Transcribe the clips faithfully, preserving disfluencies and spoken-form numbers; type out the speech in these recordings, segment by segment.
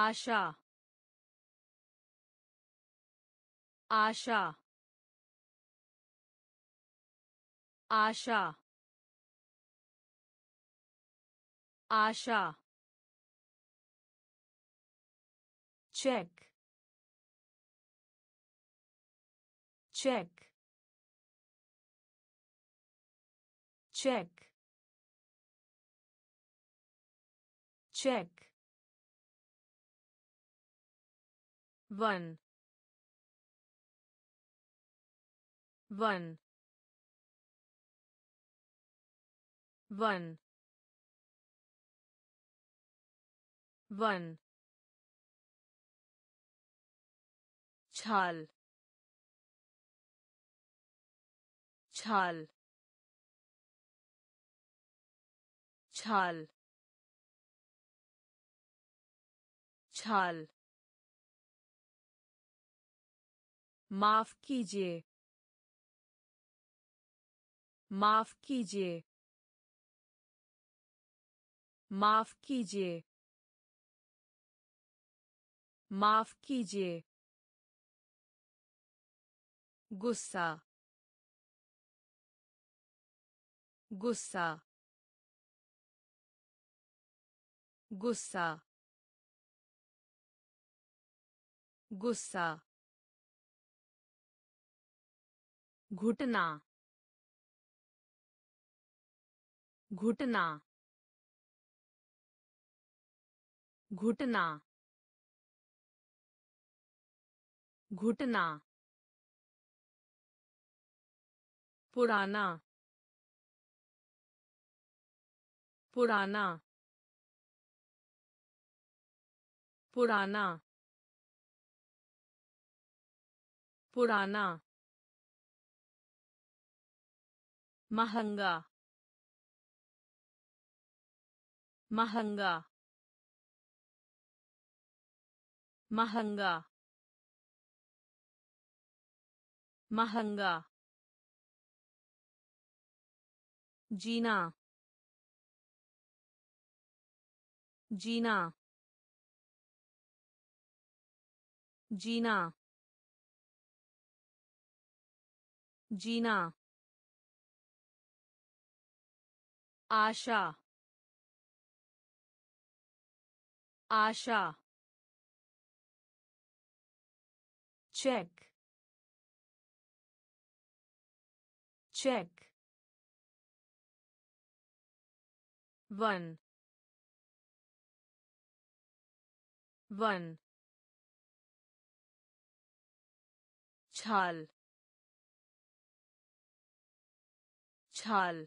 आशा आशा आशा आशा check check check check one one one one छाल छाल छाल छाल माफ कीजिए माफ कीजिए माफ कीजिए माफ कीजिए गुस्सा गुस्सा गुस्सा गुस्सा घुटना घुटना घुटना घुटना पुराना पुराना पुराना पुराना महंगा महंगा महंगा महंगा जीना जीना जीना जीना आशा आशा चेक चेक वन वन छाल छाल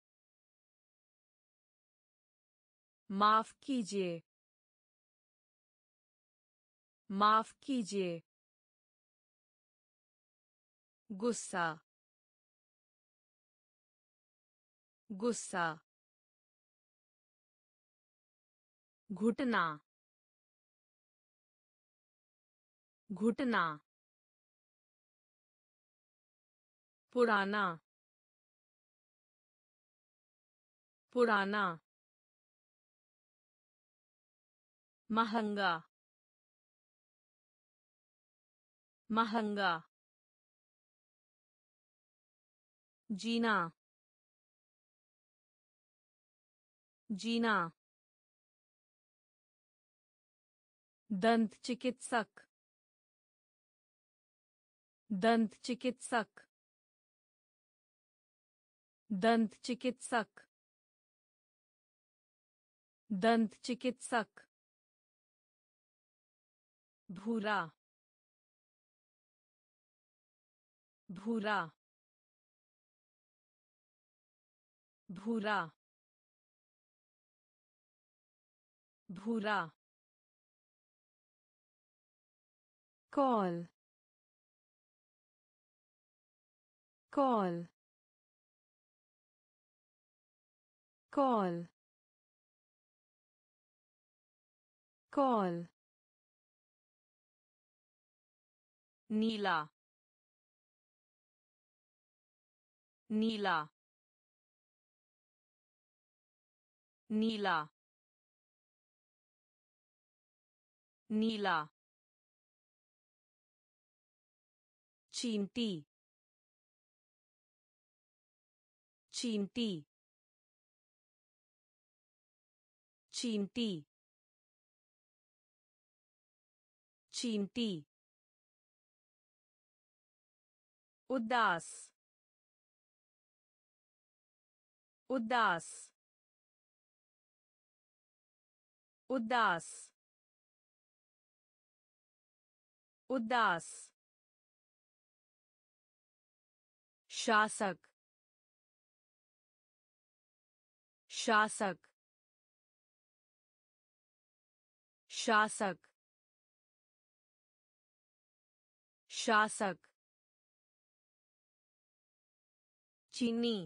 माफ कीजिए माफ कीजिए गुस्सा गुस्सा घुटना घुटना पुराना पुराना महंगा महंगा जीना जीना दंत चिकित्सक दंत चिकित्सक दंत चिकित्सक दंत चिकित्सक भूरा भूरा भूरा भूरा कॉल कॉल कॉल कॉल नीला नीला नीला नीला चींटी चींटी चींटी चींटी उदास उदास उदास उदास शासक शासक शासक शासक चीनी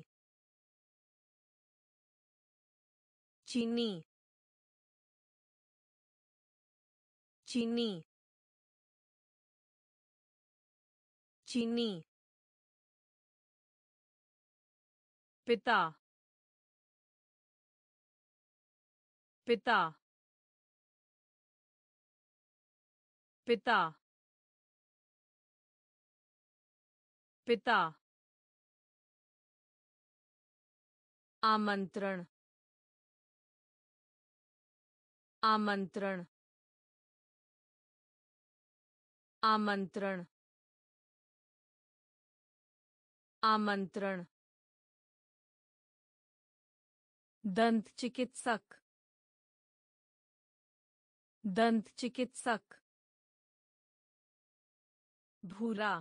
चीनी चीनी चीनी पिता पिता पिता पिता आमंत्रण आमंत्रण आमंत्रण आमंत्रण दंत चिकित्सक दंत चिकित्सक भूरा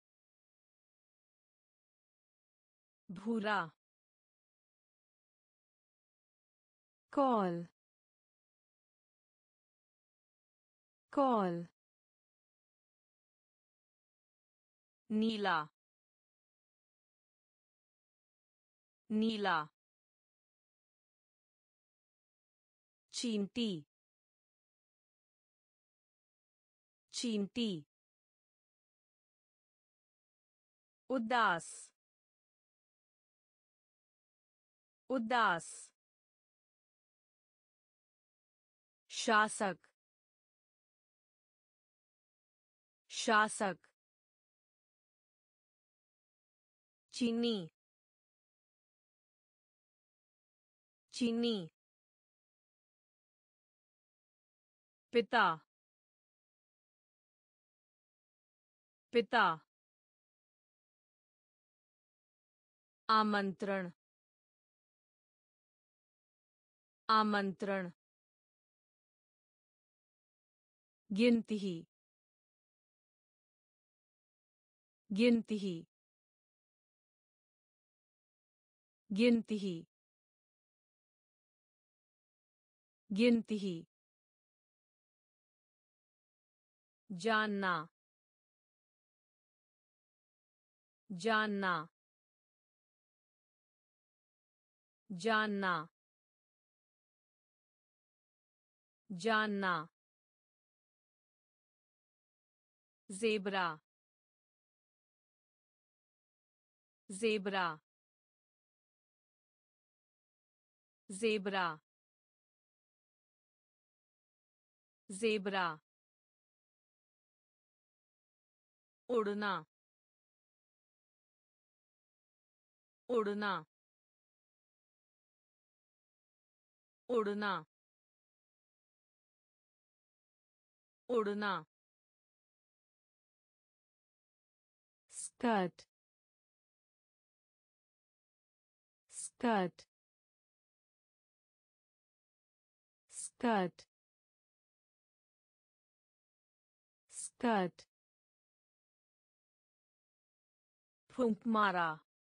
भूरा कॉल कॉल नीला नीला चींटी चींटी उदास उदास शासक शासक चीनी चीनी पिता पिता आमंत्रण आमंत्रण गिनती गिनती गिनती गिनती जानना जानना जानना जानना ज़ेब्रा ज़ेब्रा ज़ेब्रा ज़ेब्रा उड़ना उड़ना उड़ना उड़ना स्कर्ट स्कर्ट स्कर्ट स्कर्ट फूंक मारा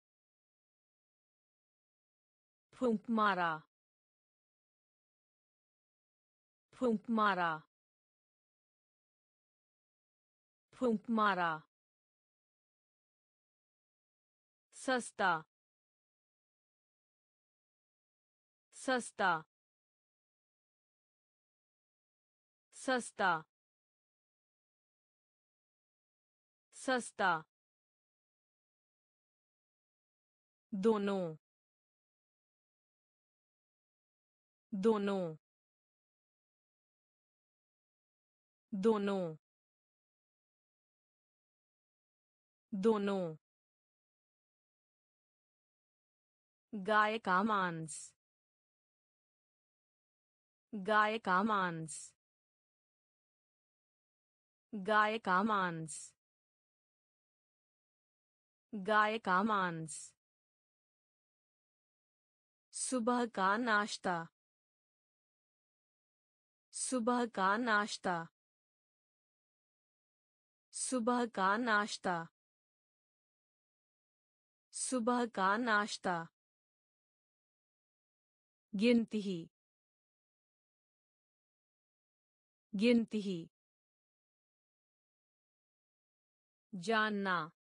फूंक मारा फूंक मारा फूंक मारा सस्ता सस्ता सस्ता सस्ता दोनों दोनों दोनों दोनों गाय का मांस गाय का मांस गाय का मांस गाय का मांस सुबह का नाश्ता सुबह का नाश्ता सुबह का नाश्ता सुबह का नाश्ता गिनती गिनती जानना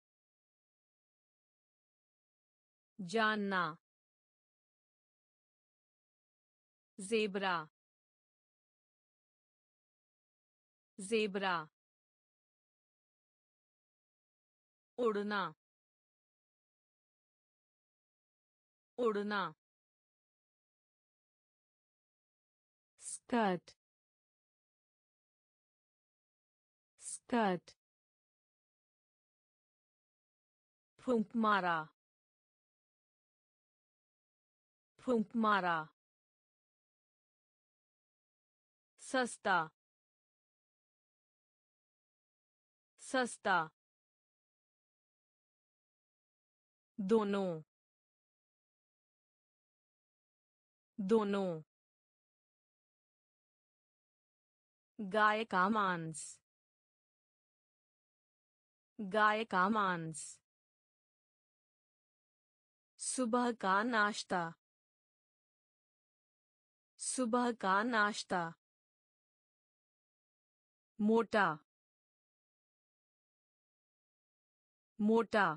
जानना ज़ेब्रा ज़ेब्रा उड़ना उड़ना स्कर्ट स्कर्ट फूंक मारा फूंक मारा सस्ता सस्ता दोनों दोनों गाय का मांस गाय का मांस सुबह का नाश्ता सुबह का नाश्ता मोटा मोटा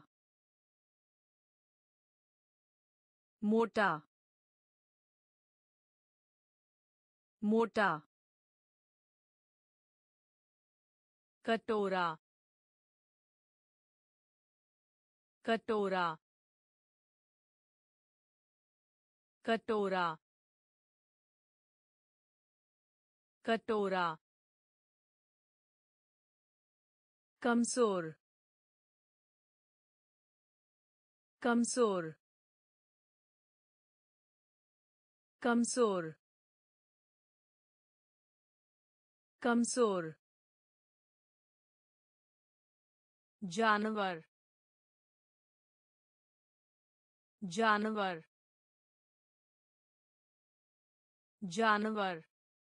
मोटा मोटा कटोरा कटोरा कटोरा कटोरा कमजोर कमजोर कमजोर कमजोर जानवर जानवर जानवर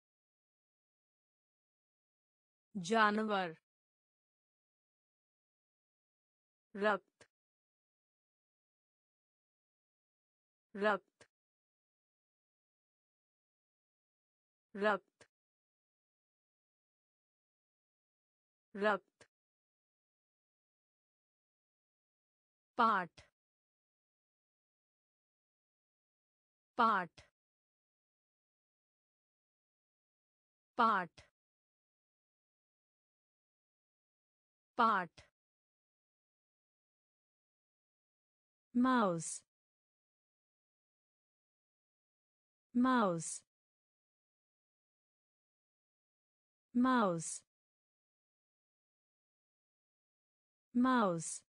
जानवर रक्त रक्त रक्त रक्त पाठ पाठ पाठ पाठ mouse mouse mouse mouse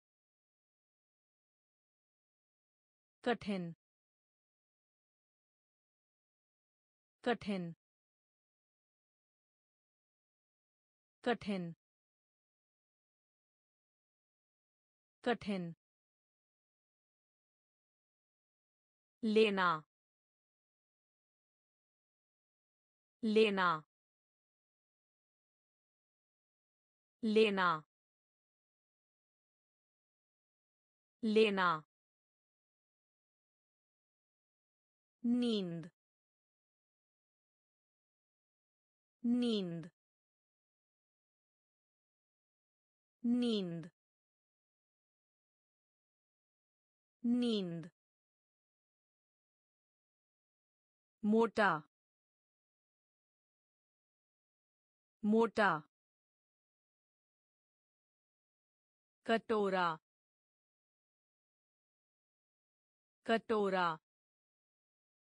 कठिन कठिन कठिन कठिन लेना लेना लेना लेना नींद नींद नींद नींद मोटा मोटा कटोरा कटोरा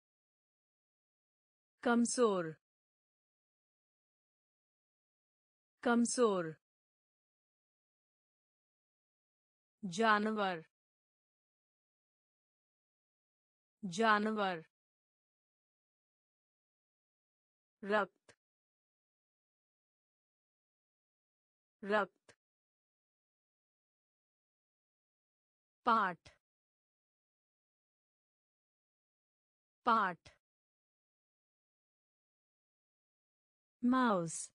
कमजोर कमजोर जानवर जानवर रक्त रक्त पाठ पाठ माउस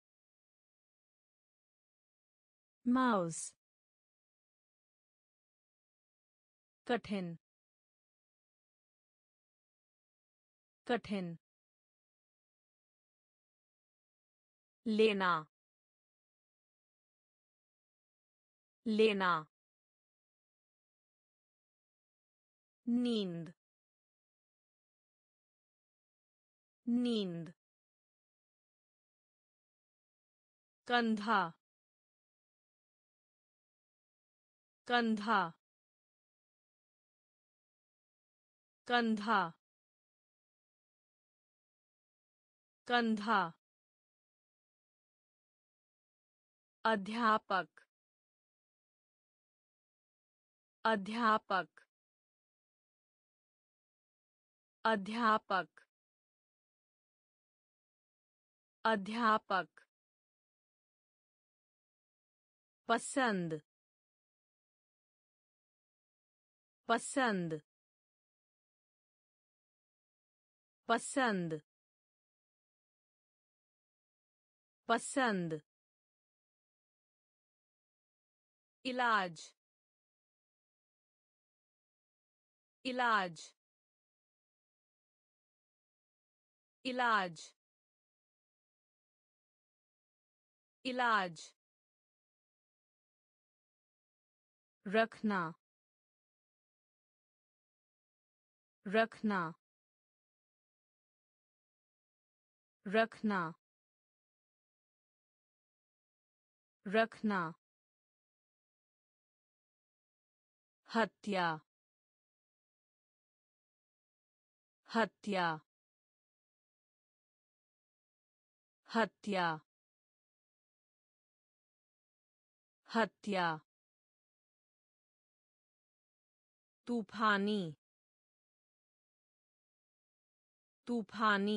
माउस कठिन कठिन लेना लेना नींद नींद कंधा कंधा कंधा कंधा अध्यापक अध्यापक अध्यापक अध्यापक पसंद पसंद पसंद पसंद इलाज इलाज इलाज इलाज रखना रखना रखना रखना हत्या हत्या हत्या हत्या तूफानी तूफानी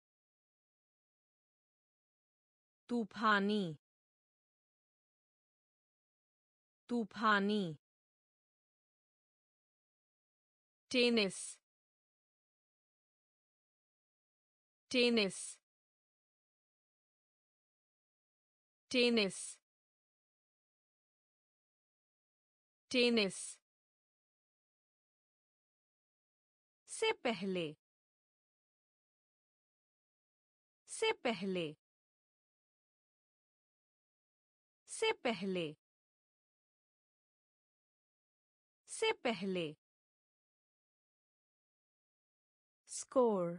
तूफानी तूफानी टेनिस टेनिस टेनिस टेनिस से पहले से पहले से पहले से पहले स्कोर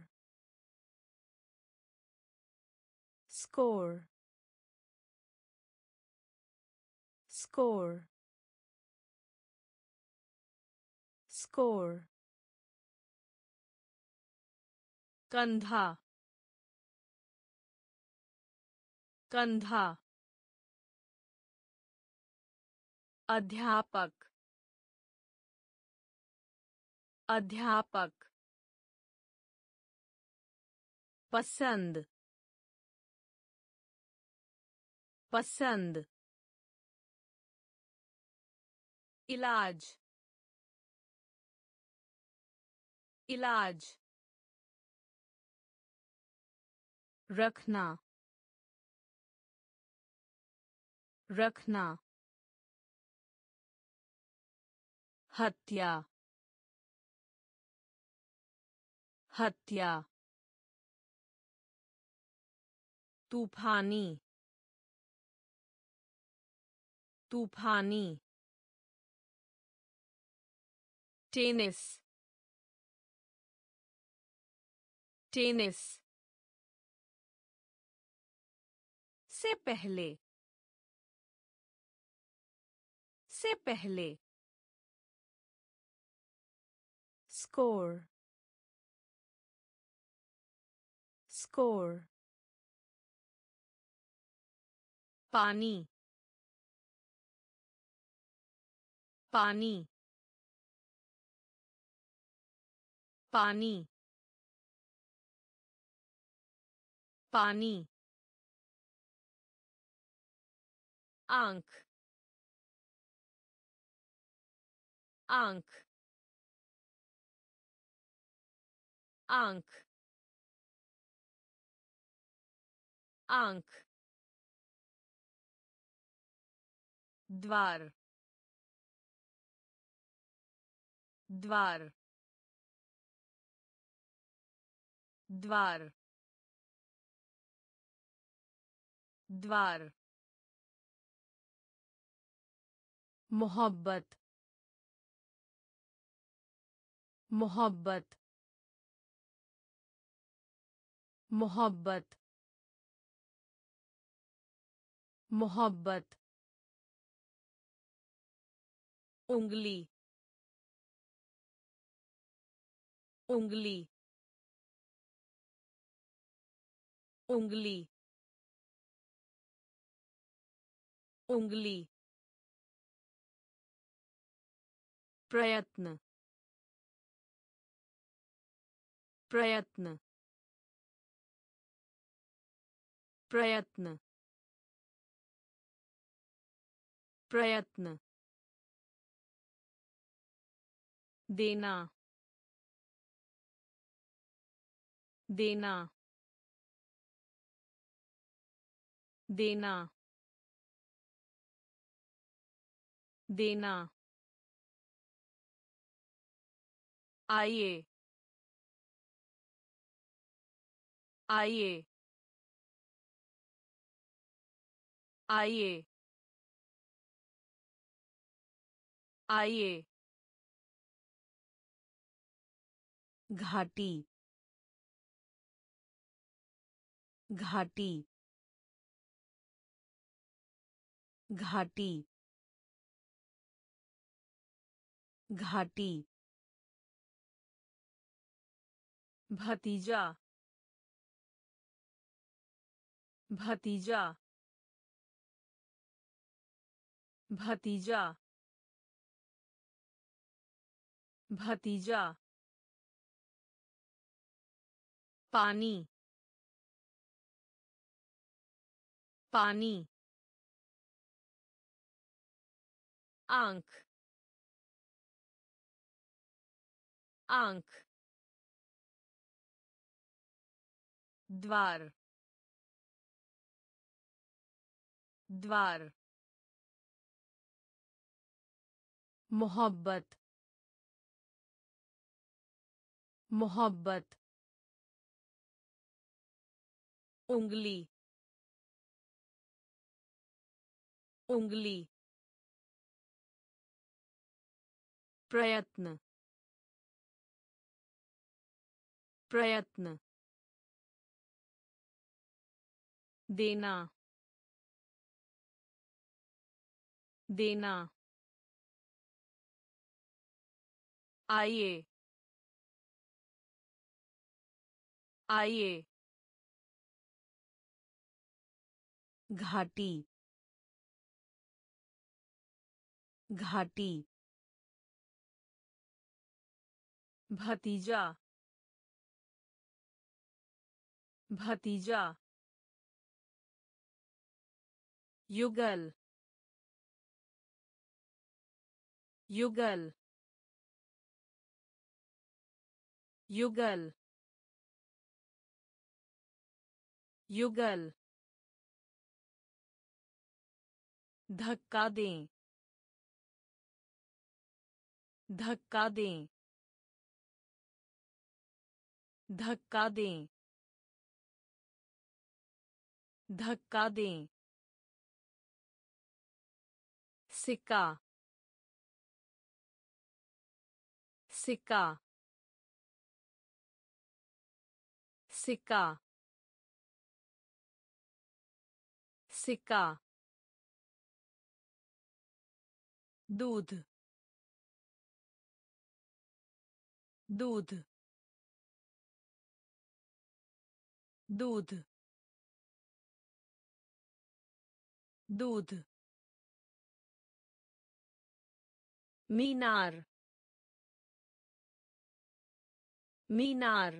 स्कोर स्कोर स्कोर कंधा कंधा अध्यापक अध्यापक पसंद पसंद इलाज इलाज रखना रखना हत्या हत्या तूफानी तूफानी टेनिस टेनिस से पहले से पहले स्कोर स्कोर पानी पानी पानी पानी आंख आंख आंख आंख द्वार द्वार द्वार द्वार मोहब्बत मोहब्बत मोहब्बत मोहब्बत उंगली उंगली उंगली उंगली प्रयत्न प्रयत्न प्रयत्न प्रयत्न देना देना देना देना आइए आइए आइए आइए घाटी घाटी घाटी घाटी भतीजा भतीजा भतीजा भतीजा पानी पानी आंख आंख द्वार द्वार मोहब्बत मोहब्बत उंगली उंगली प्रयत्न प्रयत्न देना देना आइए आइए घाटी घाटी भतीजा भतीजा युगल युगल युगल युगल धक्का दें धक्का दें धक्का दें धक्का दें सिक्का सिक्का सिक्का सिक्का दूध दूध दूध दूध मीनार मीनार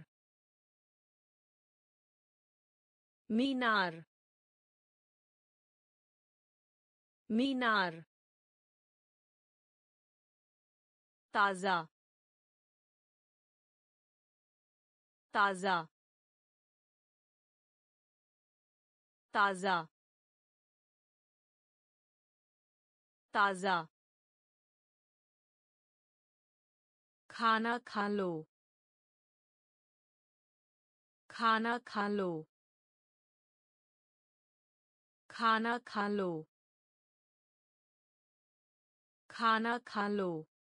मीनार मीनार ताज़ा ताज़ा ताज़ा ताज़ा खाना खा लो खाना खा लो खाना खा लो खाना खा लो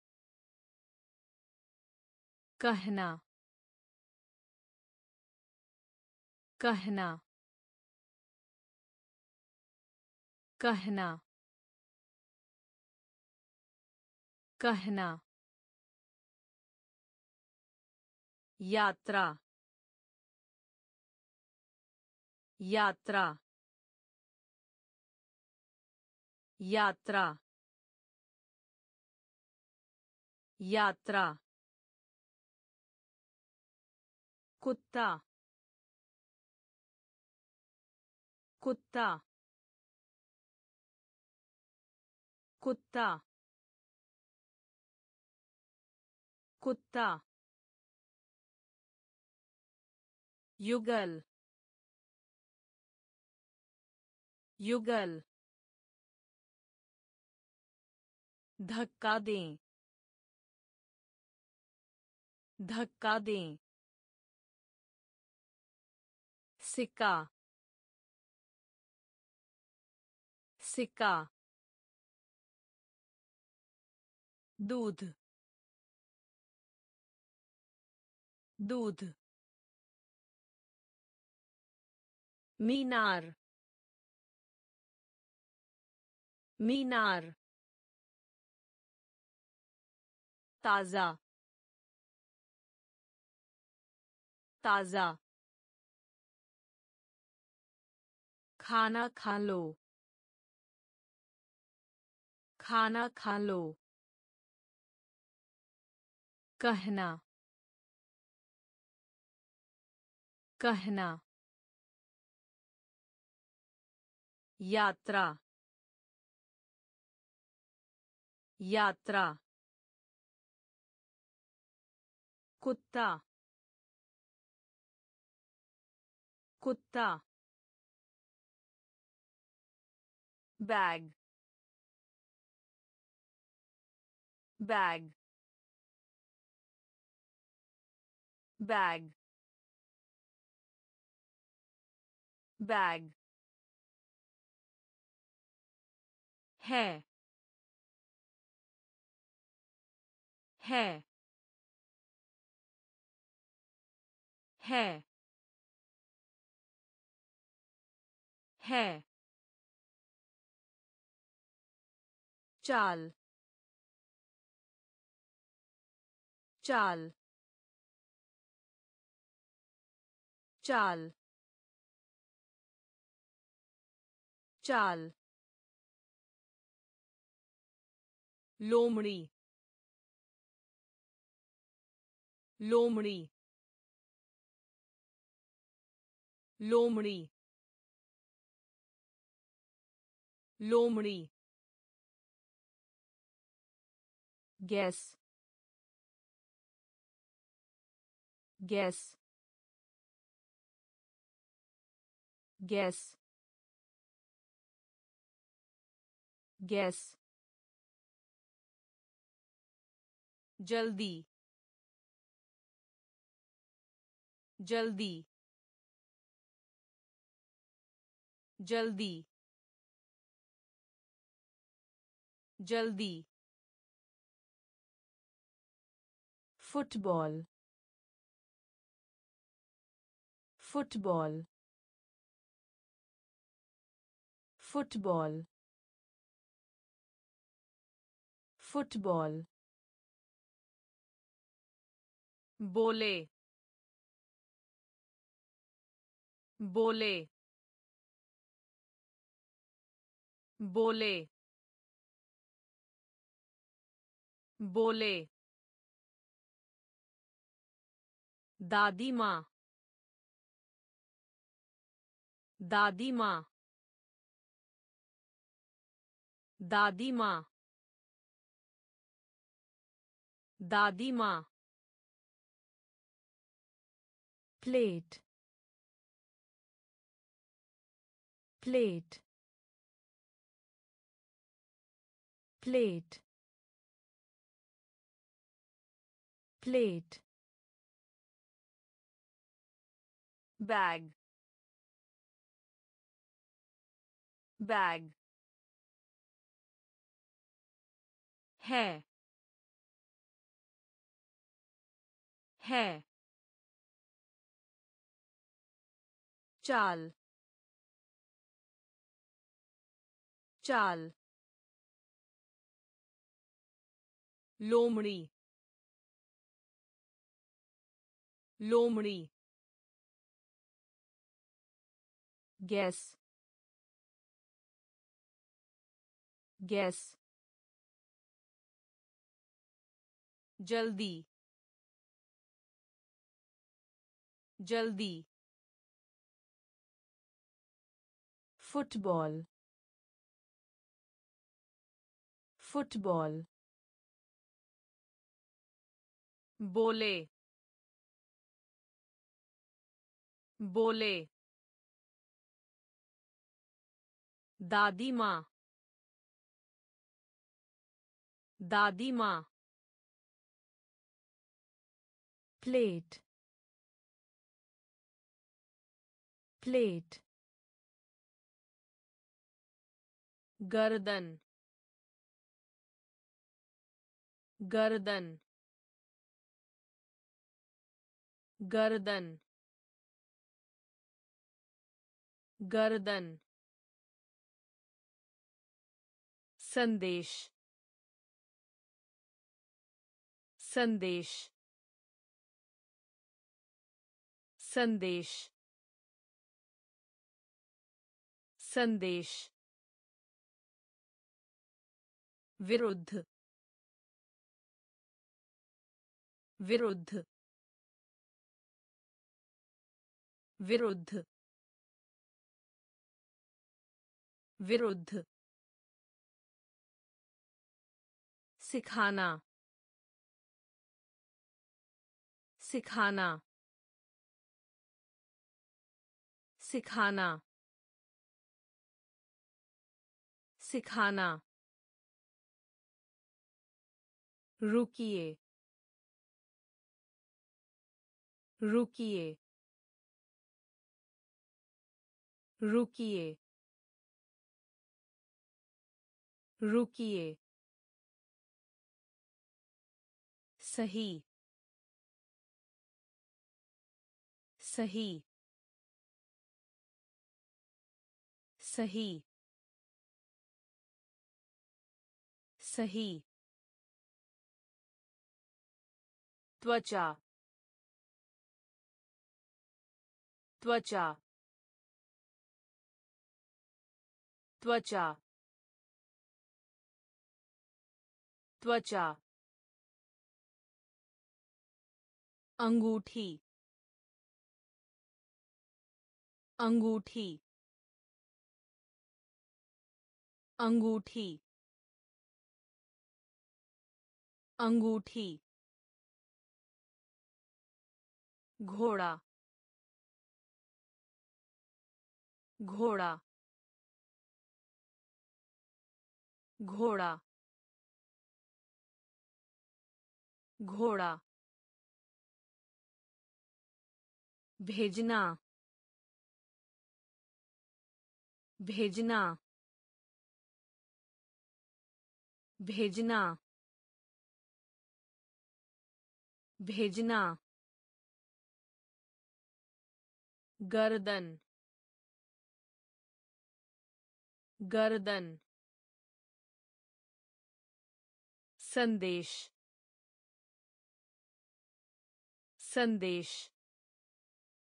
कहना कहना कहना कहना यात्रा यात्रा यात्रा यात्रा कुत्ता कुत्ता कुत्ता कुत्ता युगल युगल धक्का दें धक्का दें सिक्का सिक्का दूध दूध मीनार मीनार ताज़ा ताज़ा खाना खा लो खाना खा लो कहना कहना यात्रा यात्रा कुत्ता कुत्ता बैग बैग बैग बैग है है है है चाल चाल चाल चाल लोमड़ी लोमड़ी लोमड़ी लोमड़ी गैस गैस गैस गैस जल्दी जल्दी जल्दी जल्दी फुटबॉल फुटबॉल फुटबॉल फुटबॉल बोले बोले बोले बोले दादी माँ दादी माँ दादी माँ दादी माँ plate plate plate plate bag bag है है चाल चाल लोमड़ी लोमड़ी गैस गैस जल्दी जल्दी फुटबॉल फुटबॉल बोले बोले दादी माँ दादी माँ प्लेट प्लेट गर्दन गर्दन गर्दन गर्दन संदेश संदेश संदेश संदेश विरुद्ध विरुद्ध विरुद्ध विरुद्ध सिखाना सिखाना सिखाना सिखाना रुकिए रुकिए रुकिए रुकिए सही सही सही सही त्वचा त्वचा त्वचा त्वचा अंगूठी अंगूठी अंगूठी अंगूठी घोड़ा घोड़ा घोड़ा घोड़ा भेजना भेजना भेजना भेजना गर्दन गर्दन संदेश संदेश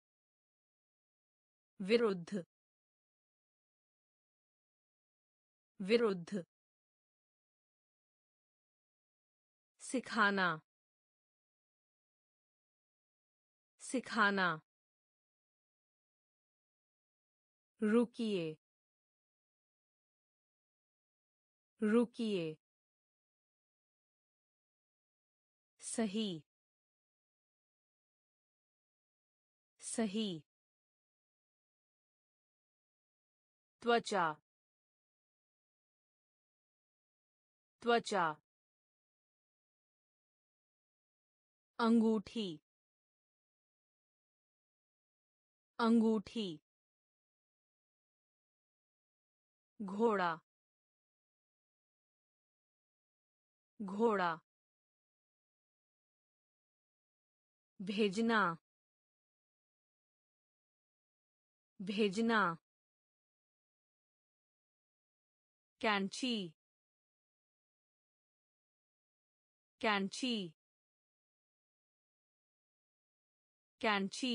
विरुद्ध विरुद्ध सिखाना सिखाना रुकिए रुकिए सही सही त्वचा त्वचा अंगूठी अंगूठी घोड़ा घोड़ा भेजना भेजना कैंची कैंची कैंची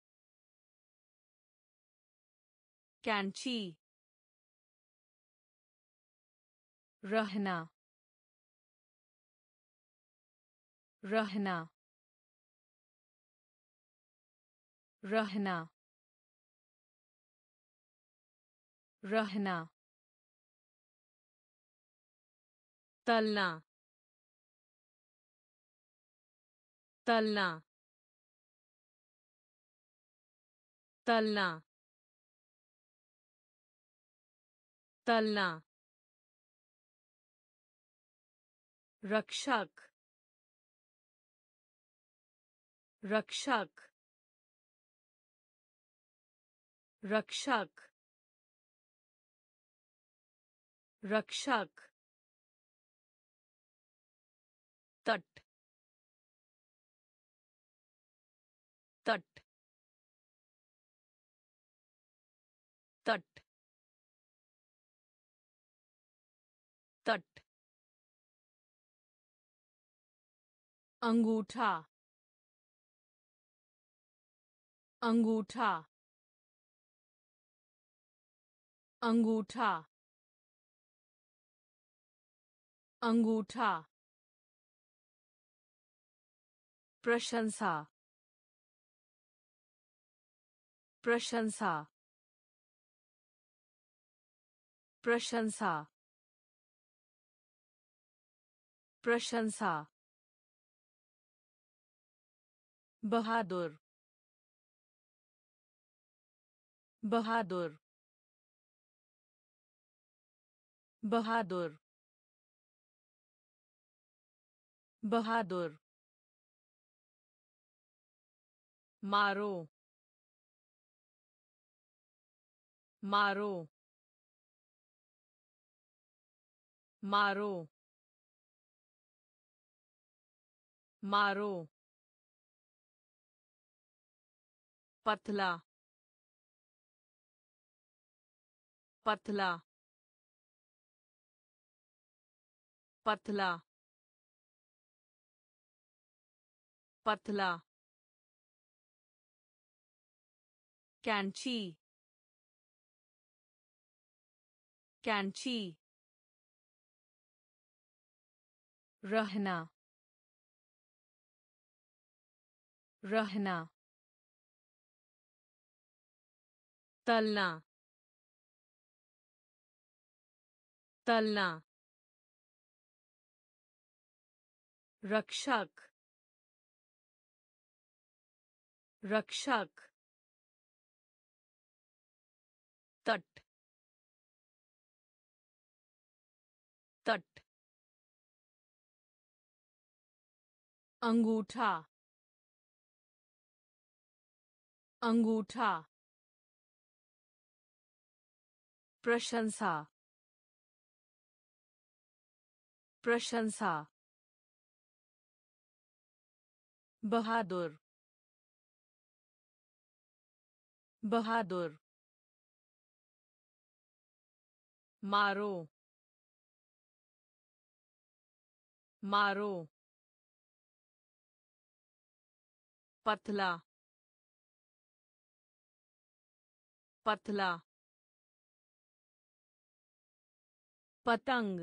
कैंची रहना रहना रहना रहना तलना तलना तलना तलना रक्षक रक्षक रक्षक रक्षक तट तट तट तट अंगूठा अंगूठा अंगूठा अंगूठा प्रशंसा प्रशंसा प्रशंसा प्रशंसा बहादुर बहादुर बहादुर बहादुर मारो मारो मारो मारो पतला पतला पतला पतला कैंची कैंची रहना रहना तलना तलना रक्षक रक्षक तट तट अंगूठा अंगूठा प्रशंसा प्रशंसा बहादुर बहादुर मारो मारो पतला पतला पतंग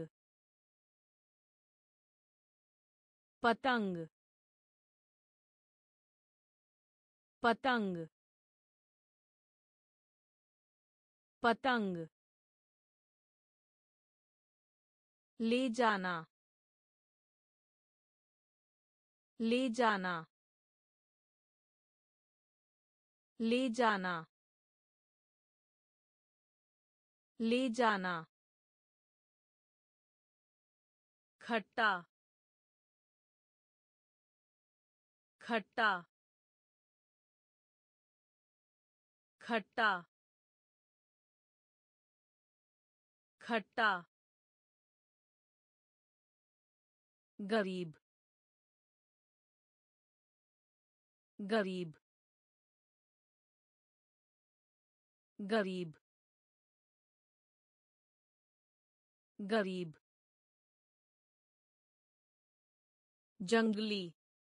पतंग पतंग पतंग ले जाना ले जाना ले जाना ले जाना खट्टा खट्टा खट्टा खट्टा गरीब गरीब गरीब गरीब जंगली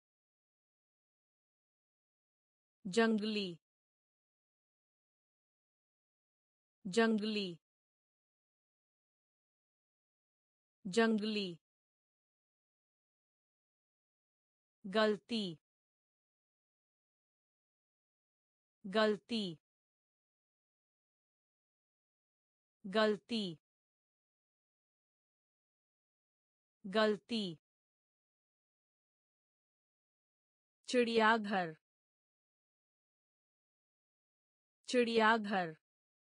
जंगली जंगली जंगली गलती गलती गलती गलती चिड़ियाघर चिड़ियाघर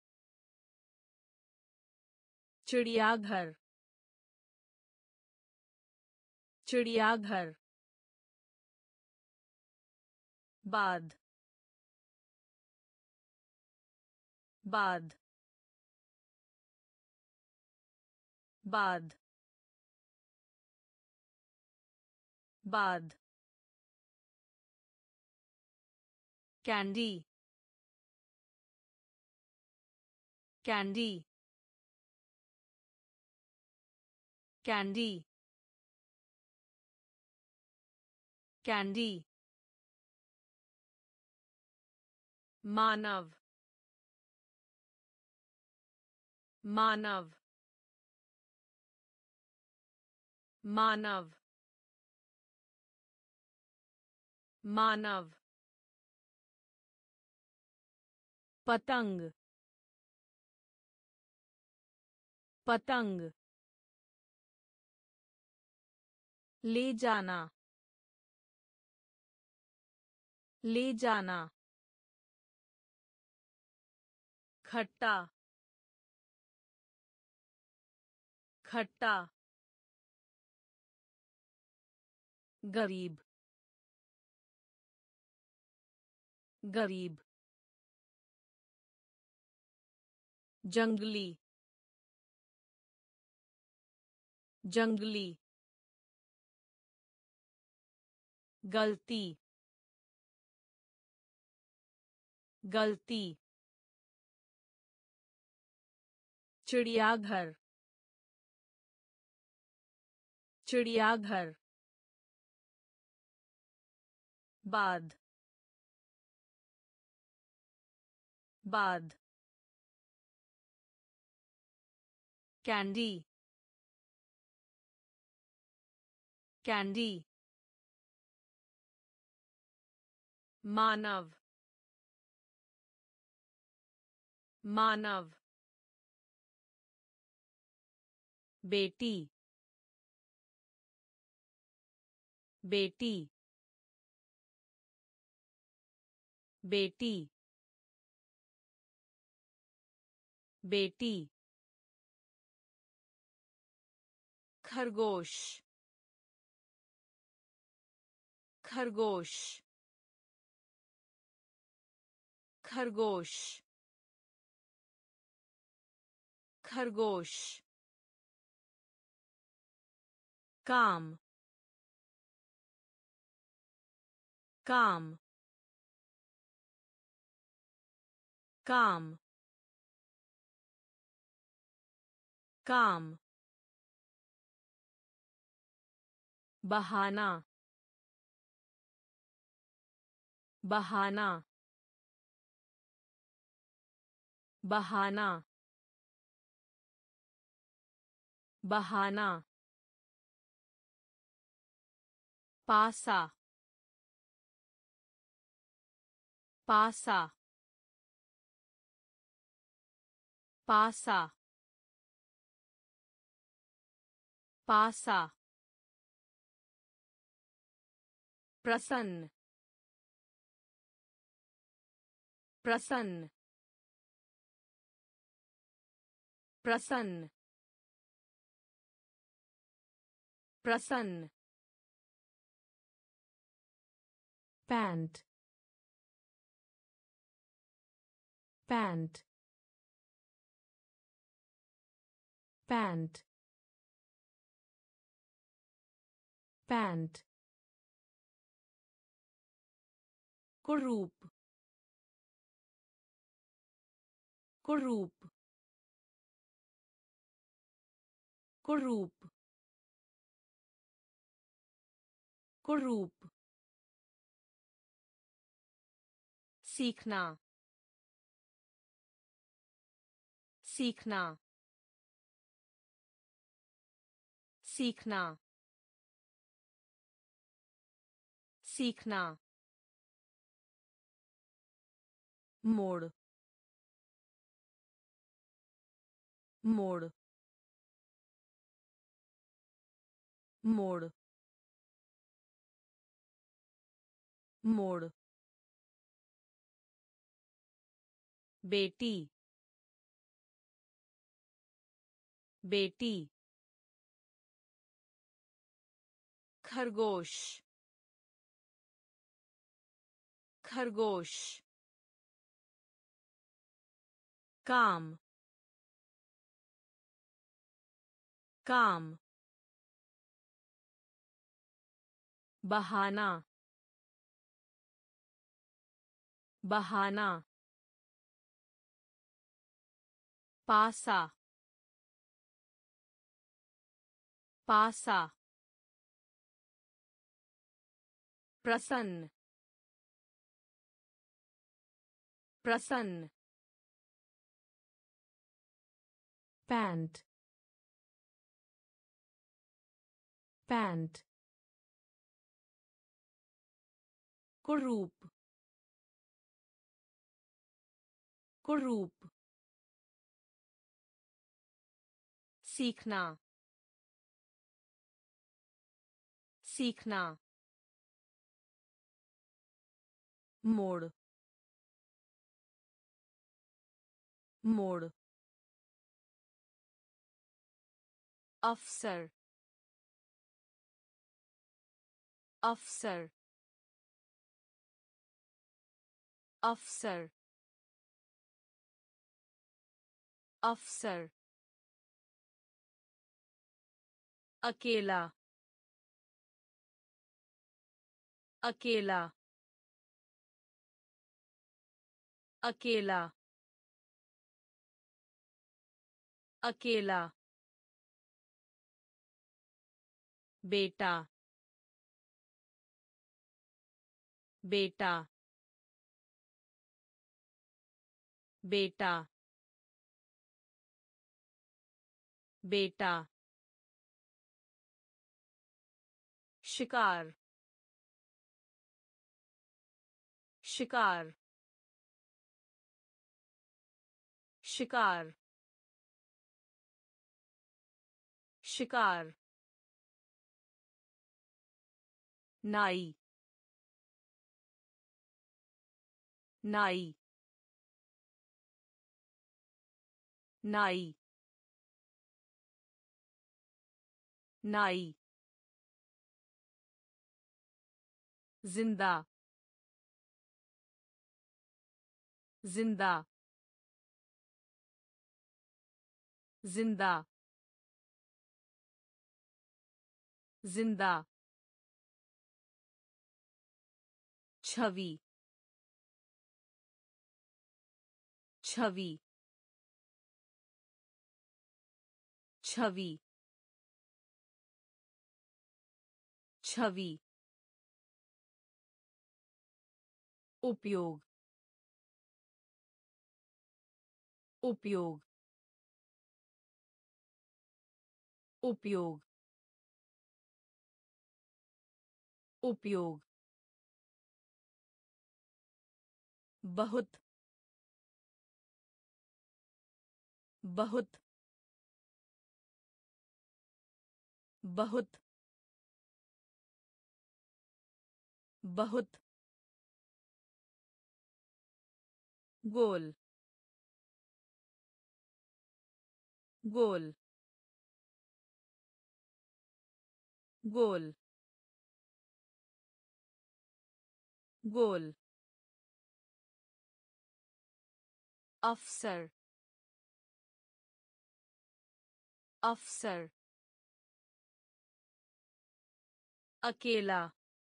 चिड़ियाघर चिड़ियाघर बाद बाद बाद बाद कैंडी कैंडी कैंडी कैंडी मानव मानव मानव मानव पतंग पतंग ले जाना ले जाना खट्टा खट्टा गरीब गरीब जंगली जंगली गलती गलती चिड़ियाघर चिड़ियाघर बाद बाद कैंडी कैंडी मानव मानव बेटी बेटी बेटी बेटी खरगोश खरगोश खरगोश खरगोश काम काम काम काम बहाना बहाना बहाना बहाना पासा पासा पासा पासा प्रसन्न प्रसन्न प्रसन्न प्रसन्न पैंट पैंट पैंट पैंट कुरूप कुरूप कुरूप कुरूप सीखना सीखना सीखना सीखना मोड़ मोड़ मोड़ मोड़ बेटी बेटी खरगोश खरगोश काम काम बहाना बहाना पासा पासा प्रसन्न प्रसन्न पैंट पैंट कुरूप कुरूप सीखना सीखना मोड़ मोड़ अफसर अफसर अफसर अफसर अकेला अकेला अकेला अकेला बेटा बेटा बेटा बेटा शिकार शिकार शिकार शिकार नाई नाई नाई नाई जिंदा जिंदा जिंदा जिंदा छवि छवि छवि छवि उपयोग उपयोग उपयोग उपयोग बहुत बहुत बहुत बहुत गोल गोल गोल गोल अफसर अफसर अकेला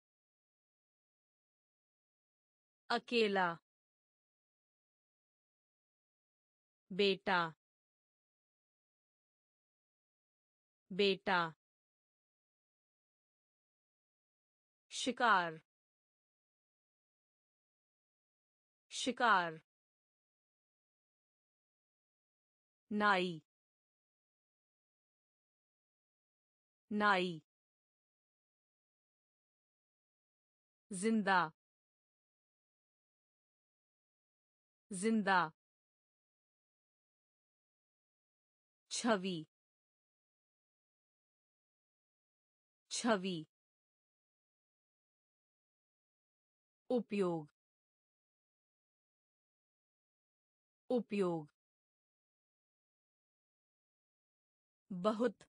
अकेला बेटा बेटा शिकार शिकार नाई नाई जिंदा जिंदा छवि छवि उपयोग उपयोग बहुत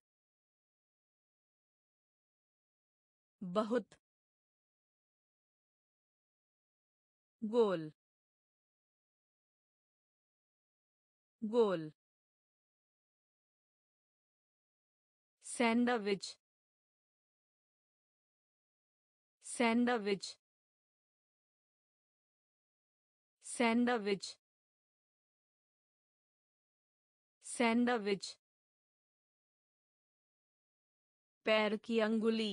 बहुत गोल गोल सैंडविच सैंडविच सैंडविच सैंडविच पैर की अंगुली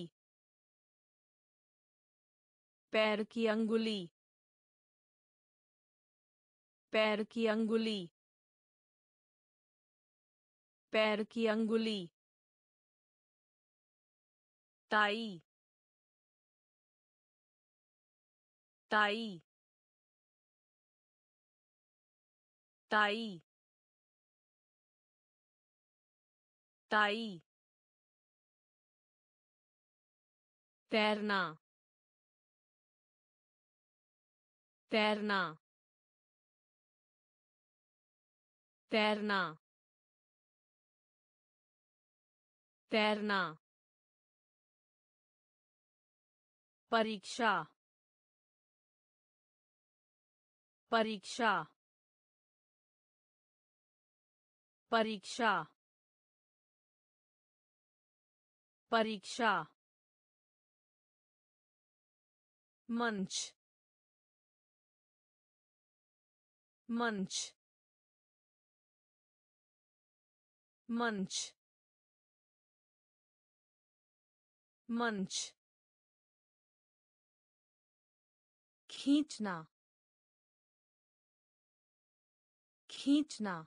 पैर की अंगुली पैर की अंगुली पैर की अंगुली ताई ताई ताई ताई तैरना तैरना तैरना तैरना परीक्षा परीक्षा परीक्षा परीक्षा मंच मंच मंच मंच खींचना खींचना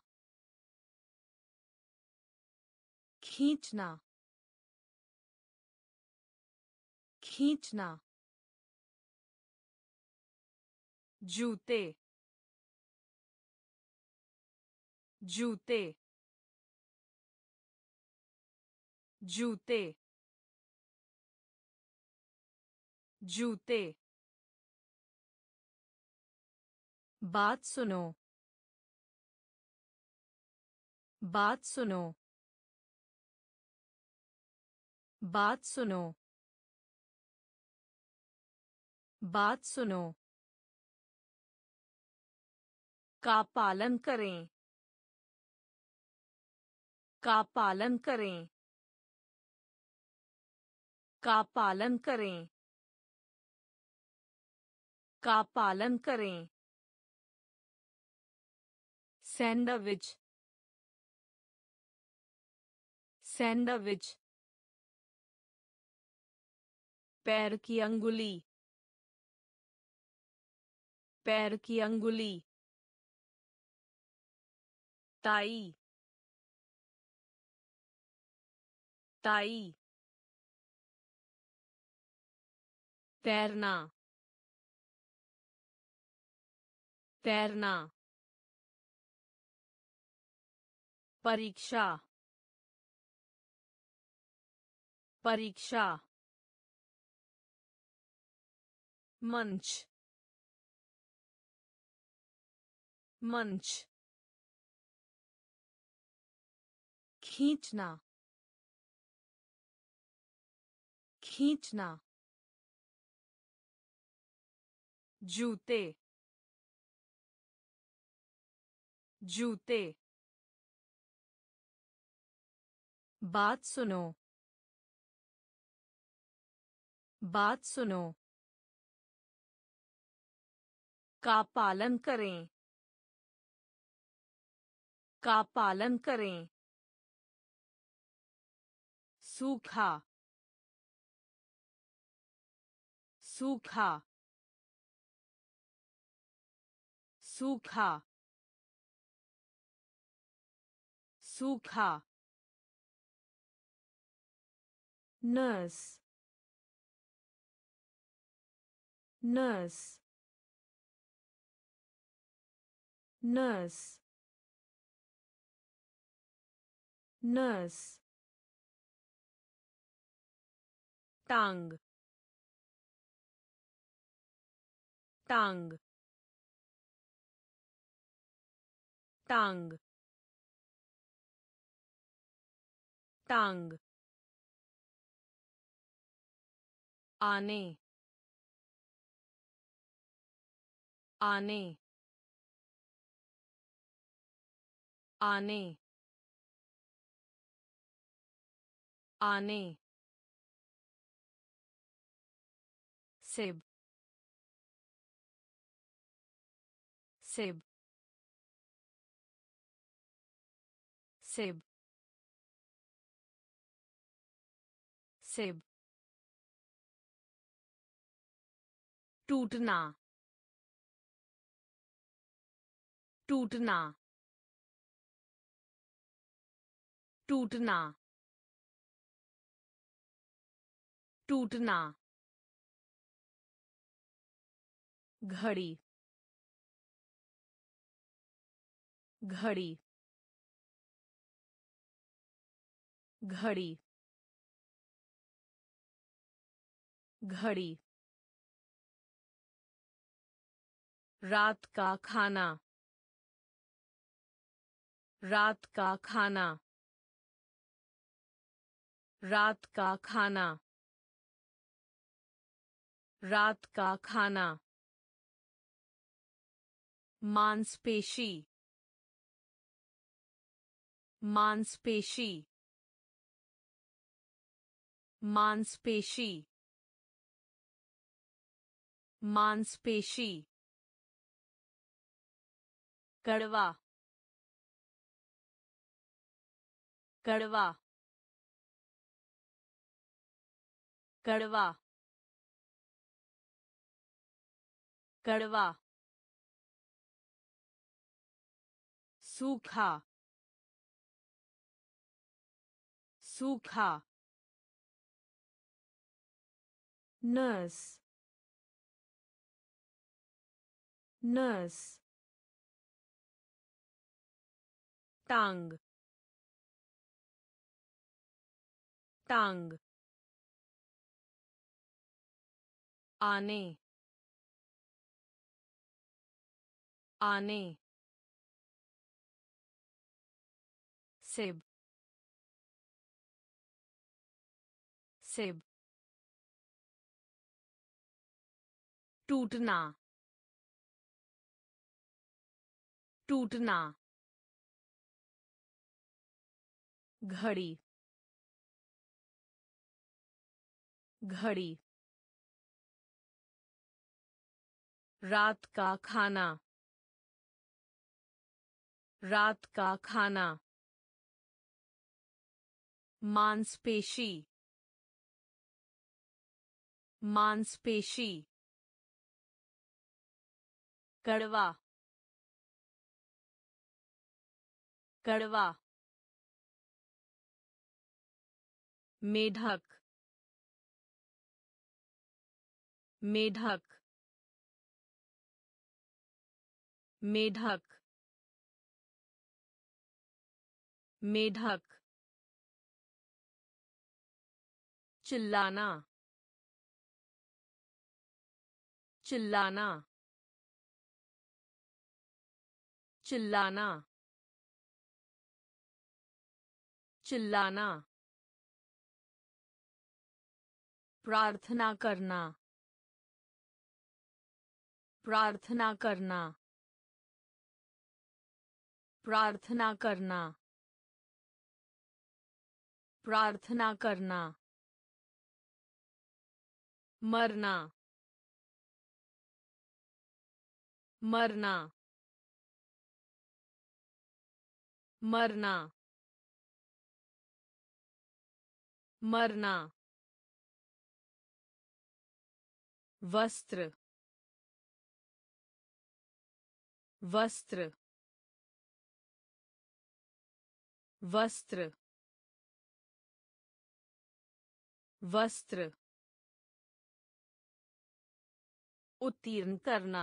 खींचना खींचना जूते जूते जूते जूते बात सुनो बात सुनो बात सुनो बात सुनो का पालन करें का पालन करें का पालन करें का पालन करें सैंडविच सैंडविच पैर की अंगुली पैर की अंगुली ताई टाई तैरना तैरना परीक्षा परीक्षा मंच मंच खींचना खींचना जूते जूते बात सुनो बात सुनो का पालन करें का पालन करें सूखा सूखा सूखा सूखा नर्स नर्स नर्स नर्स टांग टांग टांग टांग आने आने आने आने सेब सेब सेब सेब टूटना टूटना टूटना टूटना घड़ी घड़ी घड़ी घड़ी रात का खाना रात का खाना रात का खाना रात का खाना मांसपेशी मांसपेशी मांसपेशी मांसपेशी कड़वा कड़वा कड़वा कड़वा सूखा सूखा नर्स नर्स टांग टांग आने आने सेब सेब टूटना टूटना घड़ी घड़ी रात का खाना रात का खाना मांसपेशी मांसपेशी कड़वा कड़वा मेढक मेढक मेढक मेढक चिल्लाना चिल्लाना चिल्लाना चिल्लाना प्रार्थना करना प्रार्थना करना प्रार्थना करना प्रार्थना करना मरना मरना मरना मरना वस्त्र वस्त्र वस्त्र वस्त्र उत्तीर्ण करना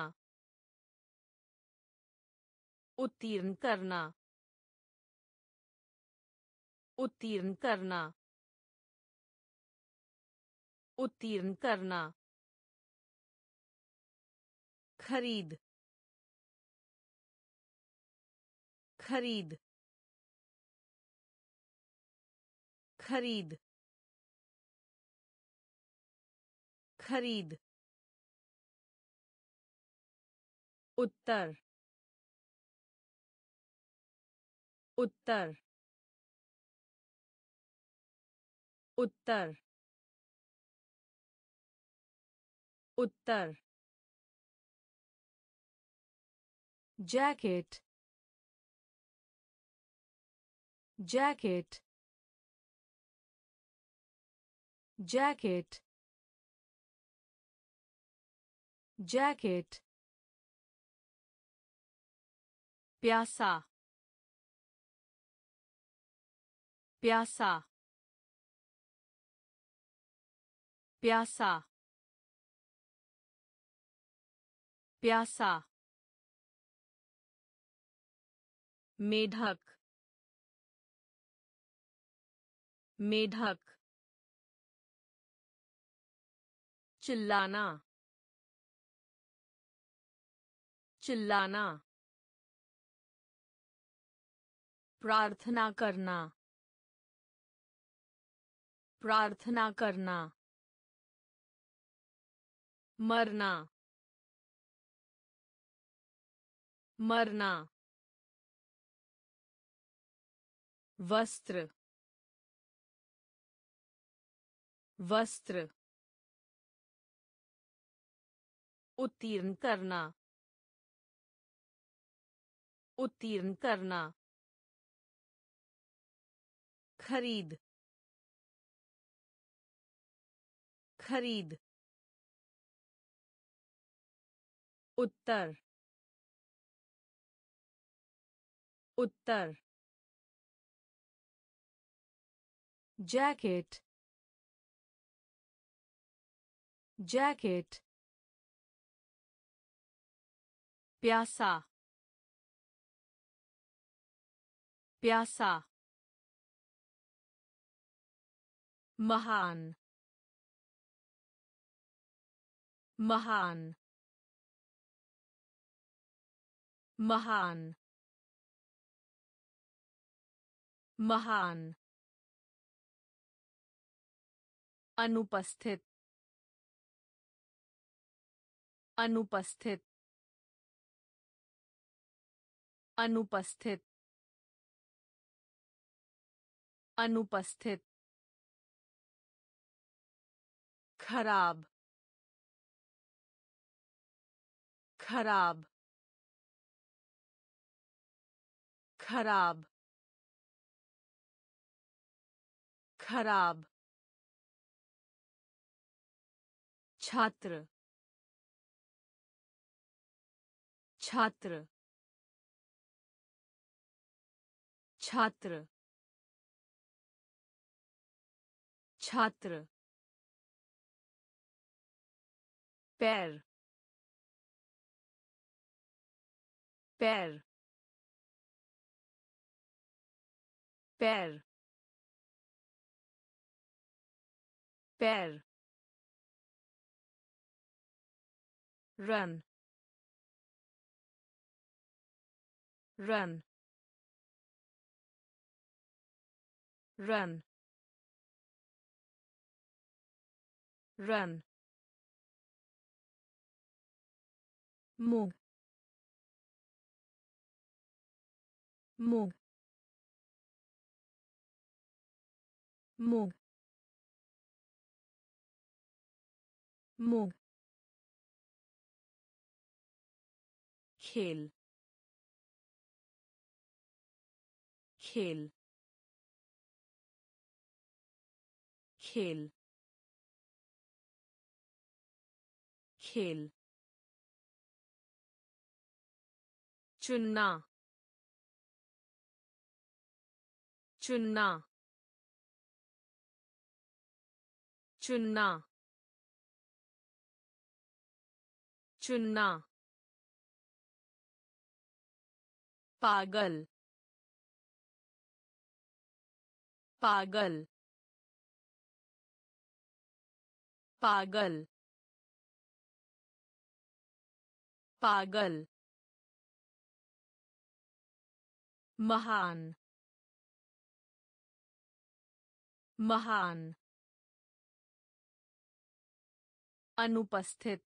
उत्तीर्ण करना उत्तीर्ण करना उत्तीर्ण करना खरीद खरीद खरीद खरीद उत्तर उत्तर उत्तर उत्तर जैकेट जैकेट जैकेट जैकेट प्यासा प्यासा प्यासा प्यासा मेढक मेढक चिल्लाना चिल्लाना प्रार्थना करना प्रार्थना करना मरना मरना वस्त्र वस्त्र उत्तीर्ण करना उत्तीर्ण करना खरीद खरीद उत्तर उत्तर जैकेट जैकेट प्यासा प्यासा महान महान महान महान अनुपस्थित अनुपस्थित अनुपस्थित अनुपस्थित खराब खराब खराब खराब छात्र छात्र छात्र छात्र पैर पैर पैर पैर रन रन रन रन मूंग मूंग मूंग मूंग खेल खेल खेल खेल चुनना चुनना चुनना चुनना पागल पागल पागल पागल महान महान अनुपस्थित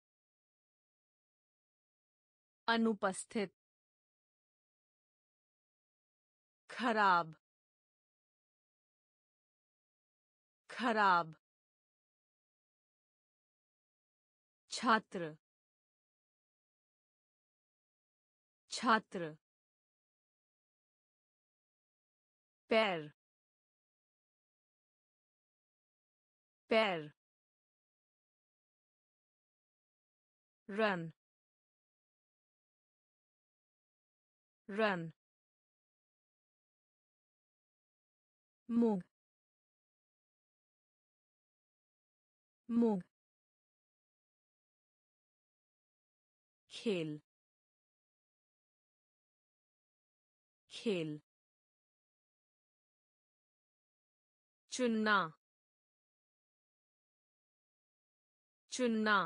अनुपस्थित खराब खराब छात्र छात्र पैर पैर रन रन मूंग मूंग खेल खेल चुनना चुनना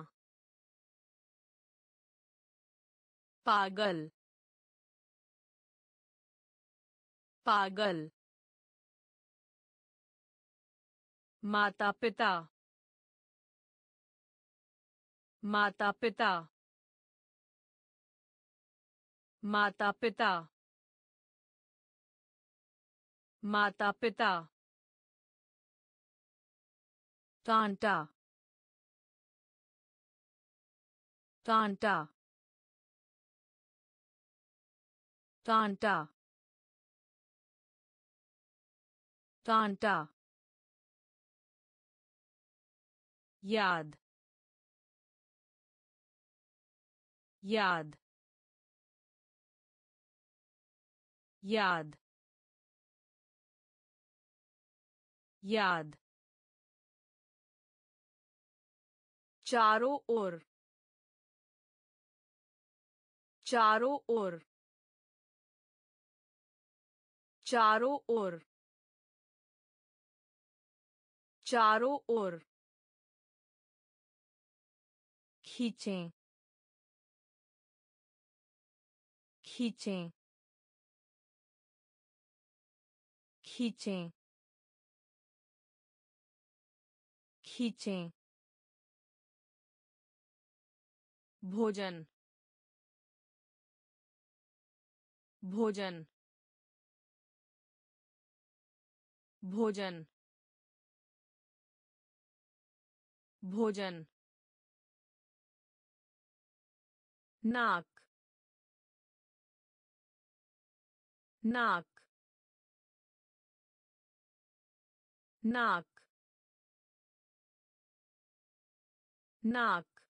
पागल पागल माता पिता माता पिता माता पिता माता पिता कांटा कांटा कांटा कांटा याद याद याद याद चारों ओर चारों ओर चारों ओर चारों ओर खींचें खींचें खींचें खींचें भोजन भोजन भोजन भोजन नाक नाक नाक नाक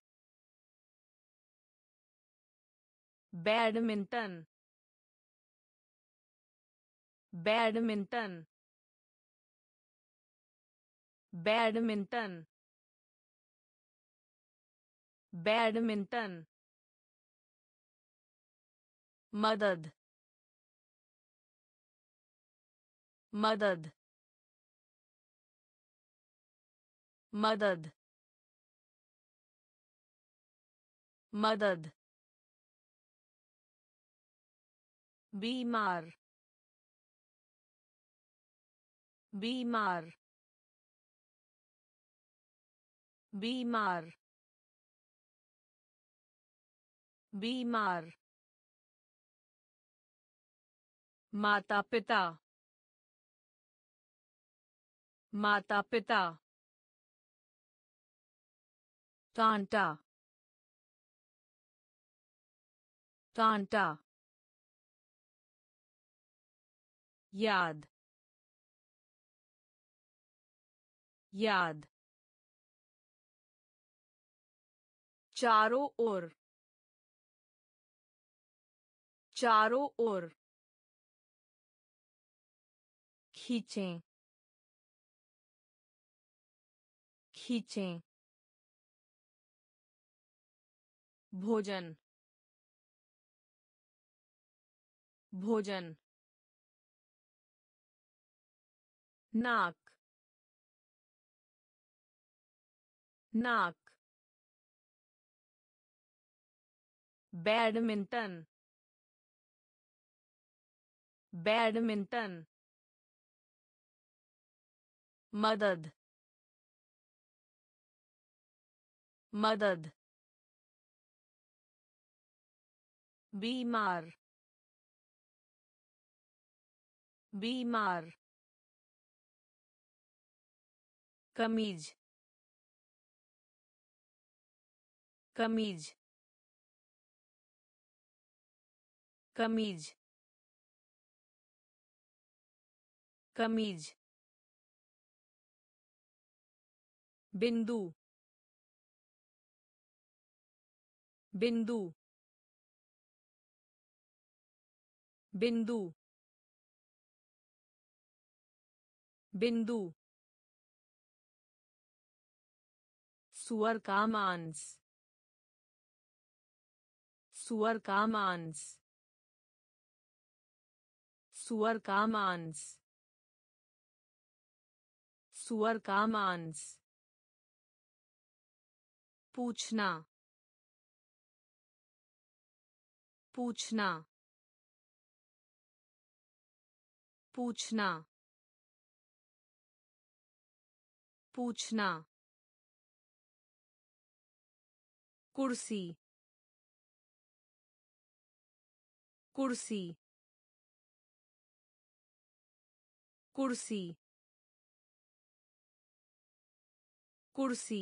बैडमिंटन बैडमिंटन बैडमिंटन बैडमिंटन मदद मदद मदद मदद बीमार बीमार बीमार बीमार माता पिता माता पिता कांटा कांटा याद याद चारों ओर चारों ओर खींचें खींचें भोजन भोजन नाक नाक बैडमिंटन बैडमिंटन मदद मदद बीमार बीमार कमीज कमीज कमीज कमीज बिंदु बिंदु बिंदु बिंदु सुअर का मांस सुअर का मांस सुअर का मांस सुअर का मांस पूछना पूछना पूछना पूछना कुर्सी कुर्सी कुर्सी कुर्सी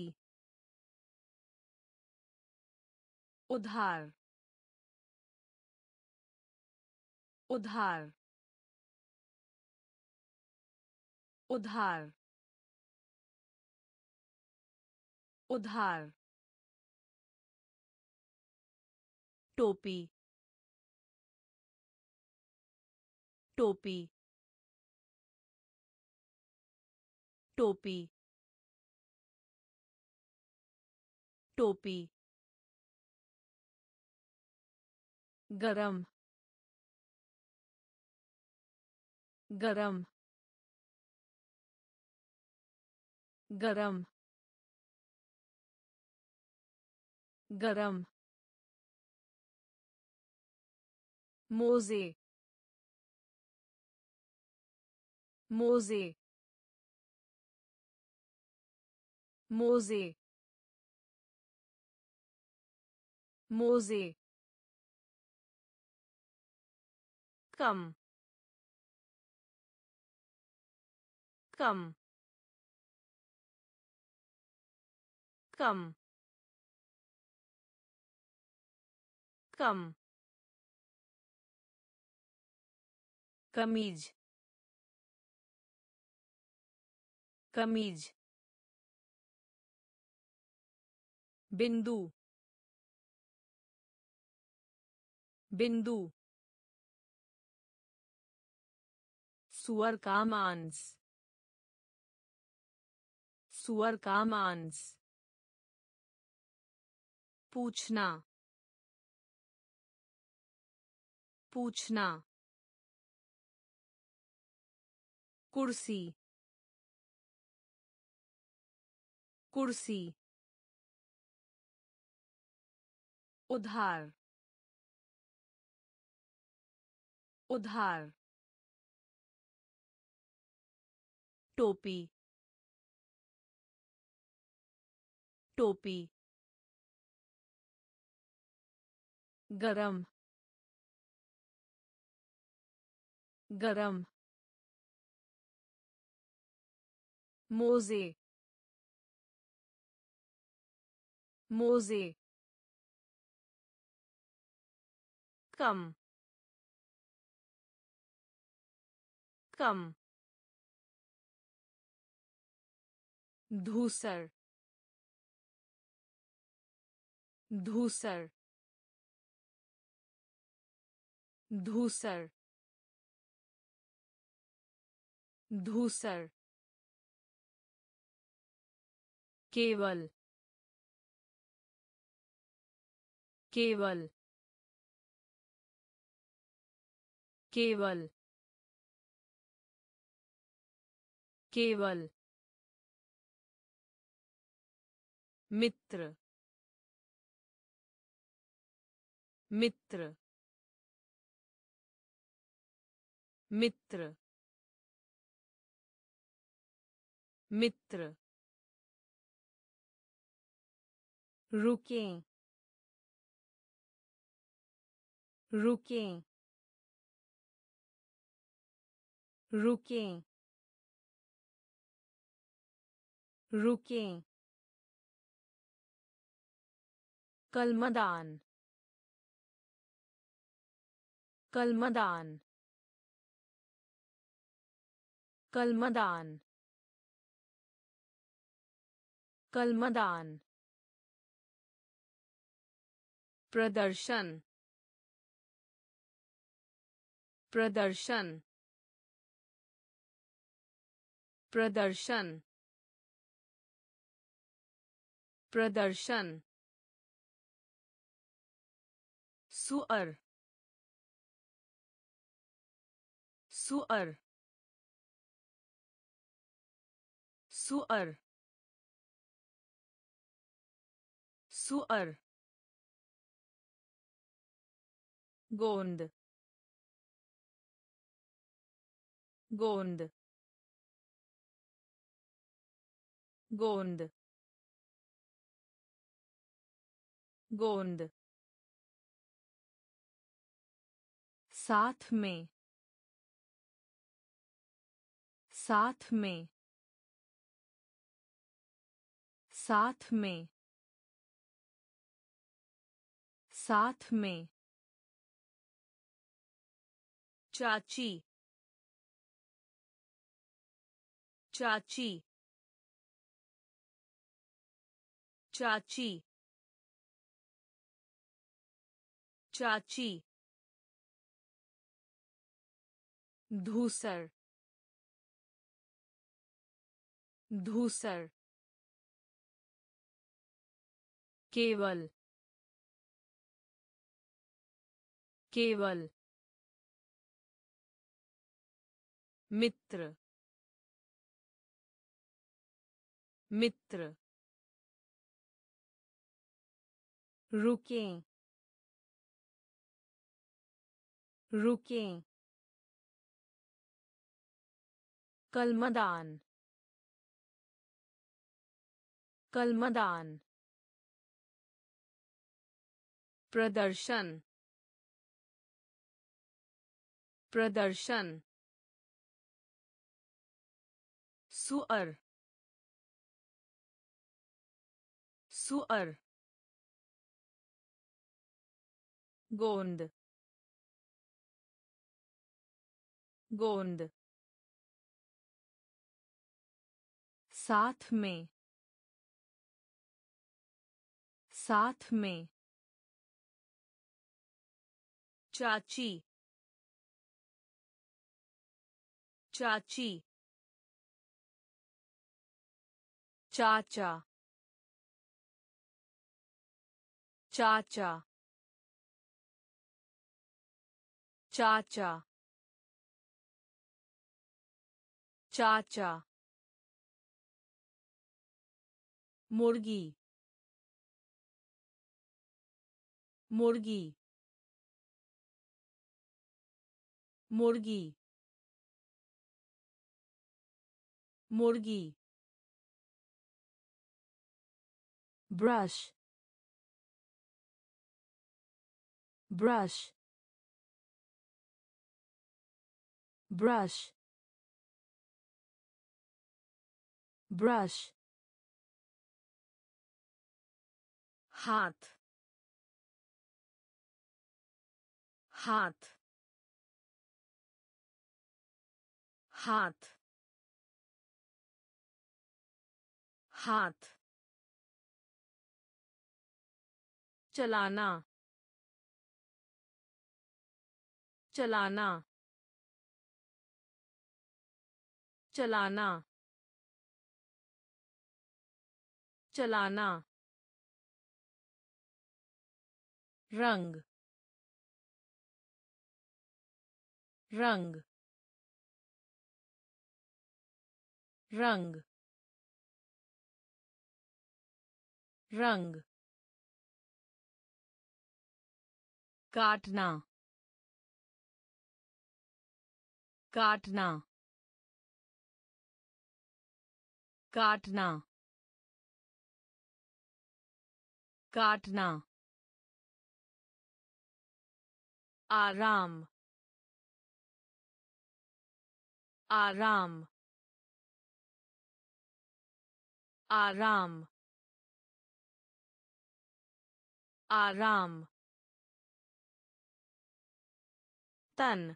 उधार उधार उधार उधार टोपी टोपी टोपी टोपी गरम गरम गरम गरम मोजे मोजे मोजे मोजे कम कम कम कम कमीज कमीज बिंदु बिंदु सुअर का मांस सुअर का मांस पूछना पूछना कुर्सी कुर्सी उधार उधार टोपी टोपी गरम गरम मोजे मोजे कम कम धूसर धूसर धूसर धूसर केवल केवल केवल केवल मित्र मित्र मित्र मित्र रुकें रुकें रुकें रुकें कलमदान कलमदान कलमदान कलमदान प्रदर्शन प्रदर्शन प्रदर्शन प्रदर्शन सुअर सुअर सुअर सुअर गोंद गोंद गोंद गोंद साथ में साथ में साथ में साथ में चाची चाची चाची चाची धूसर धूसर केवल केवल मित्र मित्र रुकें रुकें कलमदान कलमदान प्रदर्शन प्रदर्शन सुअर सुअर गोंद गोंद साथ में साथ में चाची चाची चाचा चाचा चाचा चाचा मुर्गी मुर्गी मुर्गी मुर्गी brush brush brush brush हाथ हाथ हाथ हाथ चलाना चलाना चलाना चलाना रंग रंग रंग रंग काटना काटना काटना काटना आराम आराम आराम आराम तन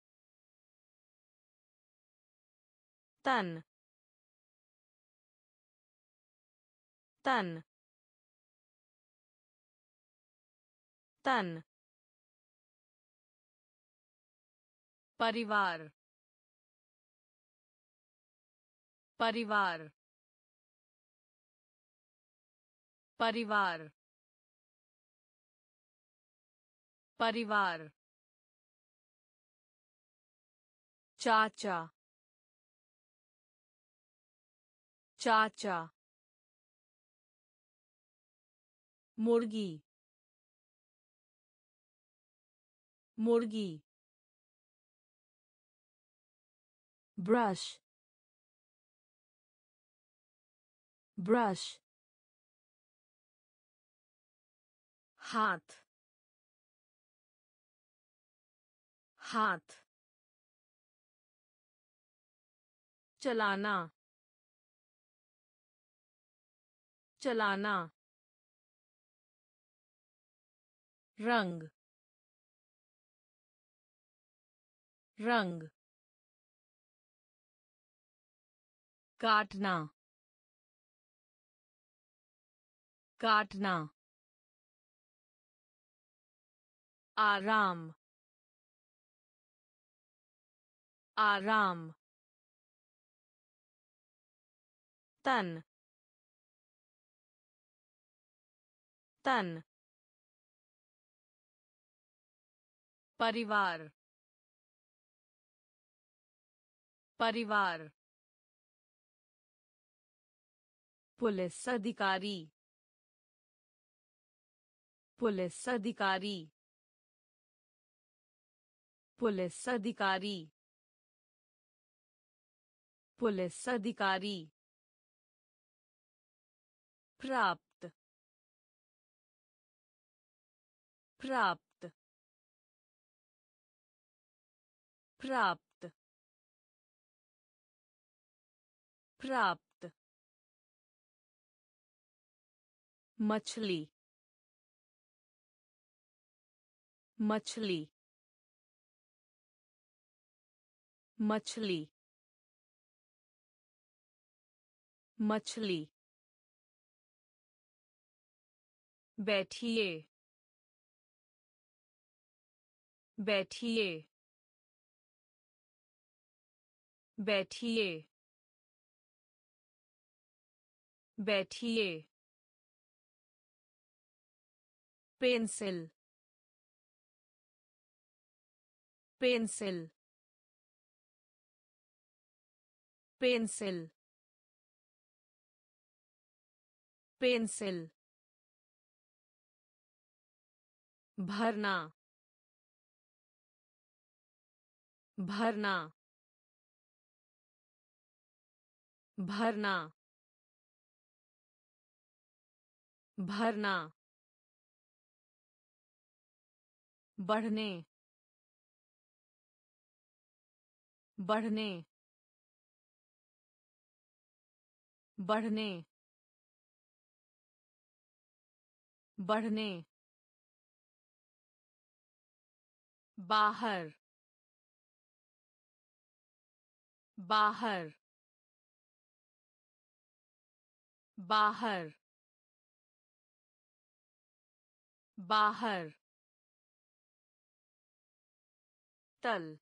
तन तन तन परिवार परिवार परिवार परिवार चाचा चाचा मुर्गी मुर्गी brush brush हाथ हाथ चलाना चलाना रंग रंग काटना काटना आराम आराम तन तन परिवार परिवार पुलिस अधिकारी पुलिस अधिकारी पुलिस अधिकारी पुलिस अधिकारी प्राप्त प्राप्त प्राप्त प्राप्त मछली मछली मछली मछली बैठिए बैठिए बैठिए बैठिए पेंसिल पेंसिल पेंसिल पेंसिल भरना भरना भरना भरना बढ़ने बढ़ने बढ़ने बढ़ने बाहर बाहर बाहर बाहर तल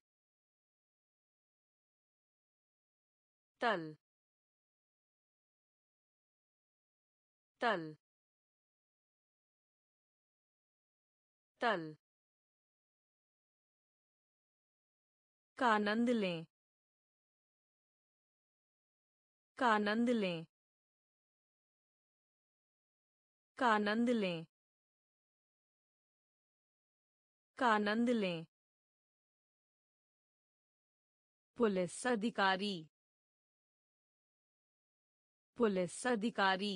तल तल तल का आनंद लें का आनंद लें का आनंद लें का आनंद लें पुलिस अधिकारी पुलिस अधिकारी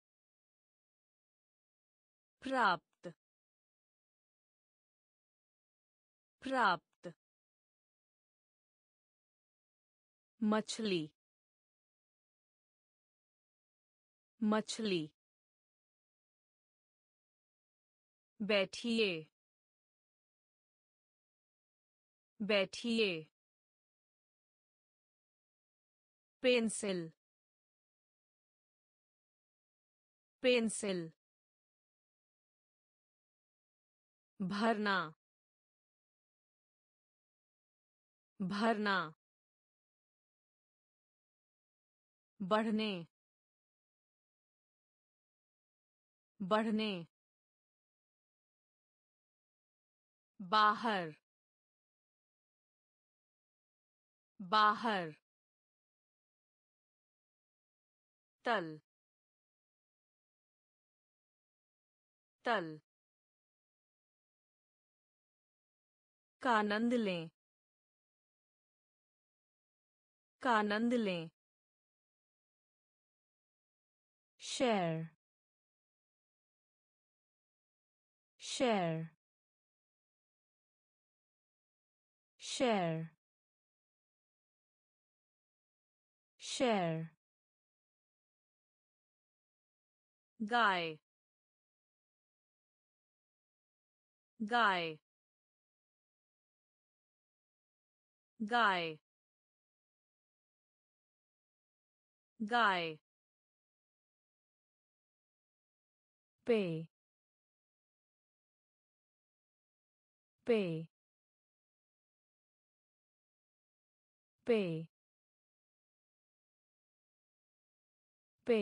प्राप्त प्राप्त मछली मछली बैठिए बैठिए पेंसिल पेंसिल भरना भरना बढ़ने बढ़ने बाहर बाहर तल तल का आनंद लें का आनंद लें शेयर शेयर शेयर शेयर गाय गाय गाय गाय पे पे पे पे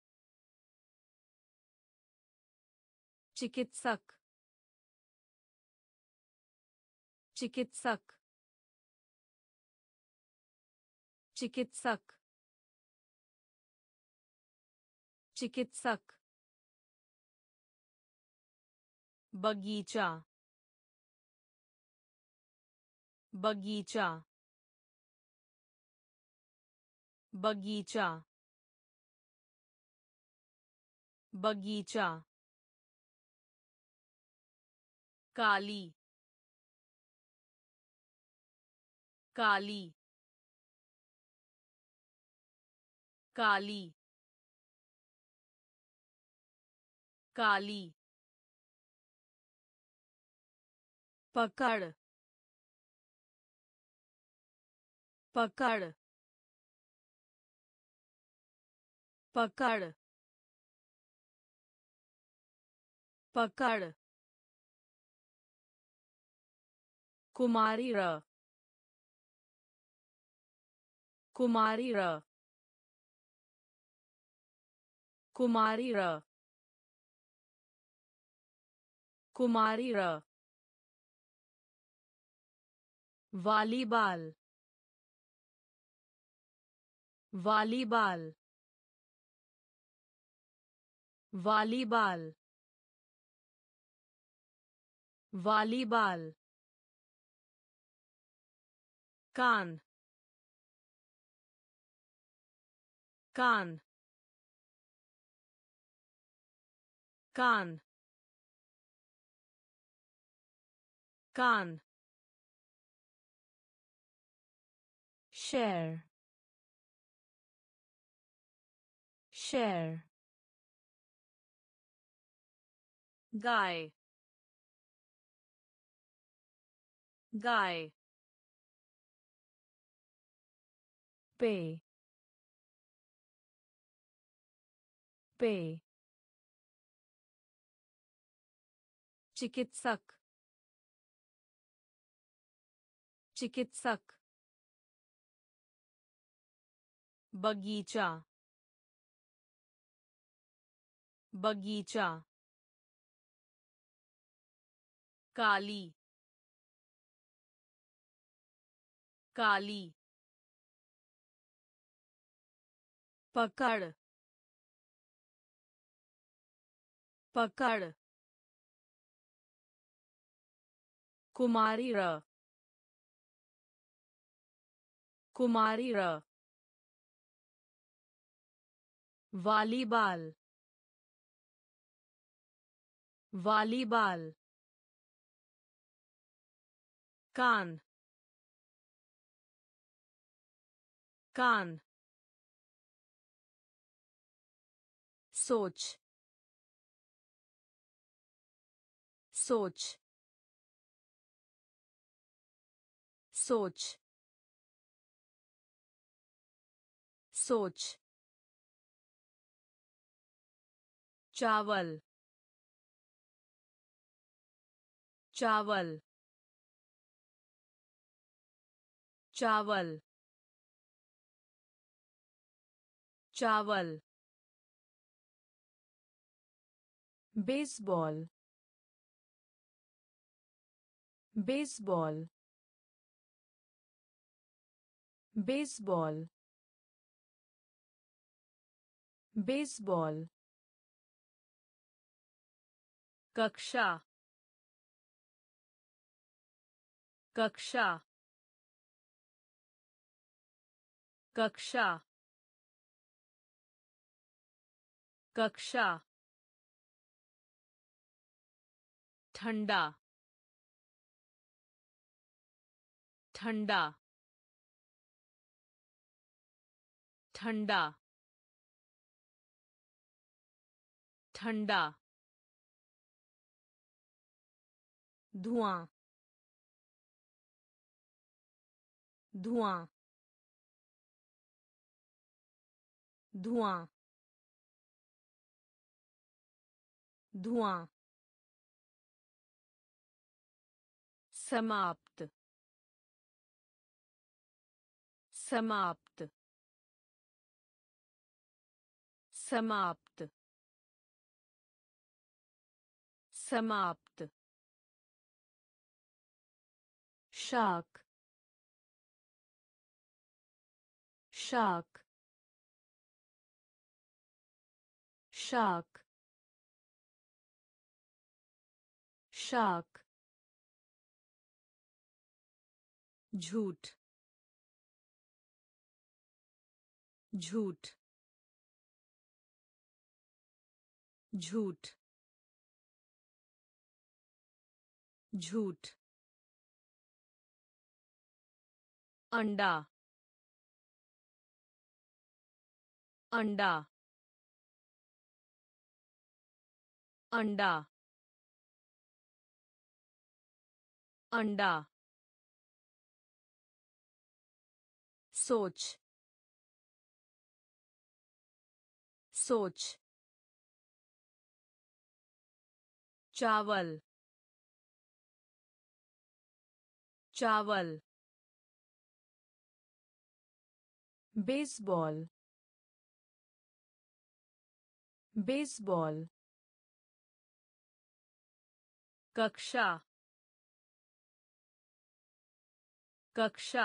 चिकित्सक चिकित्सक चिकित्सक चिकित्सक बगीचा बगीचा बगीचा बगीचा काली काली काली काली पकड़ पकड़ पकड़ पकड़ कुमारी र कुमारी र कुमारी र कुमारी र वॉलीबॉल वॉलीबॉल वॉलीबॉल वॉलीबॉल कान कान कान कान share share गाय गाय पे पे चिकित्सक चिकित्सक बगीचा बगीचा काली काली पकड़ पकड़ कुमारी र कुमारी र वॉलीबॉल वॉलीबॉल कान कान सोच सोच सोच सोच चावल चावल चावल चावल बेसबॉल बेसबॉल बेसबॉल बेसबॉल कक्षा कक्षा कक्षा कक्षा ठंडा ठंडा ठंडा ठंडा धुआं धुआं धुआं धुआं समाप्त समाप्त समाप्त समाप्त शाक शाक शाक शाक झूठ झूठ झूठ झूठ अंडा अंडा अंडा अंडा सोच सोच चावल चावल बेसबॉल बेसबॉल कक्षा कक्षा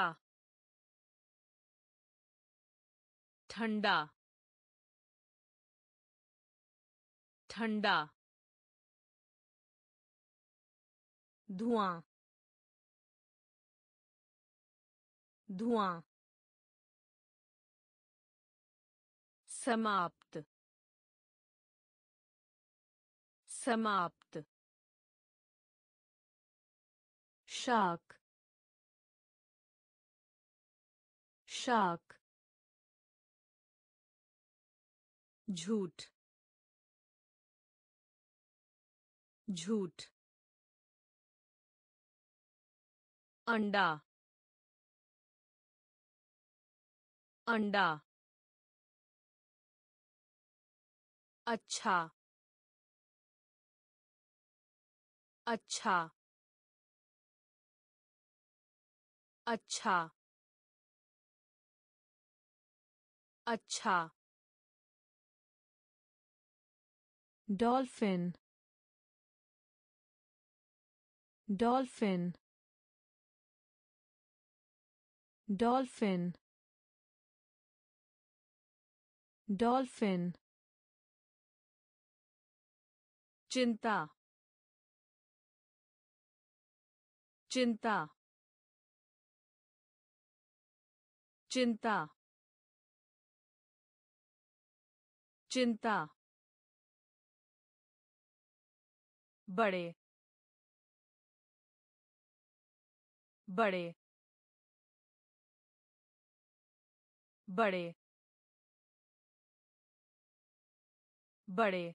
ठंडा ठंडा धुआं धुआं समाप्त समाप्त शाक शाक झूठ झूठ अंडा अंडा अच्छा अच्छा अच्छा अच्छा डॉल्फिन डॉल्फिन डॉल्फिन डॉल्फिन चिंता चिंता चिंता चिंता बड़े बड़े बड़े बड़े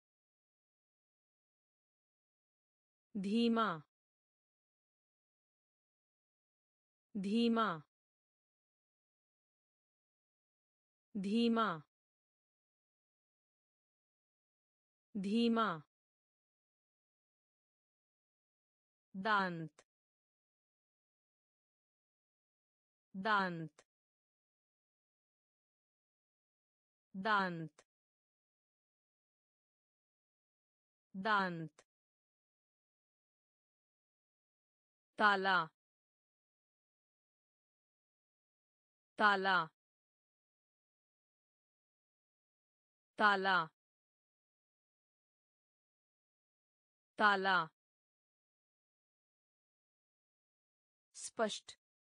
धीमा धीमा धीमा धीमा दांत दांत दांत दांत ताला ताला ताला ताला स्पष्ट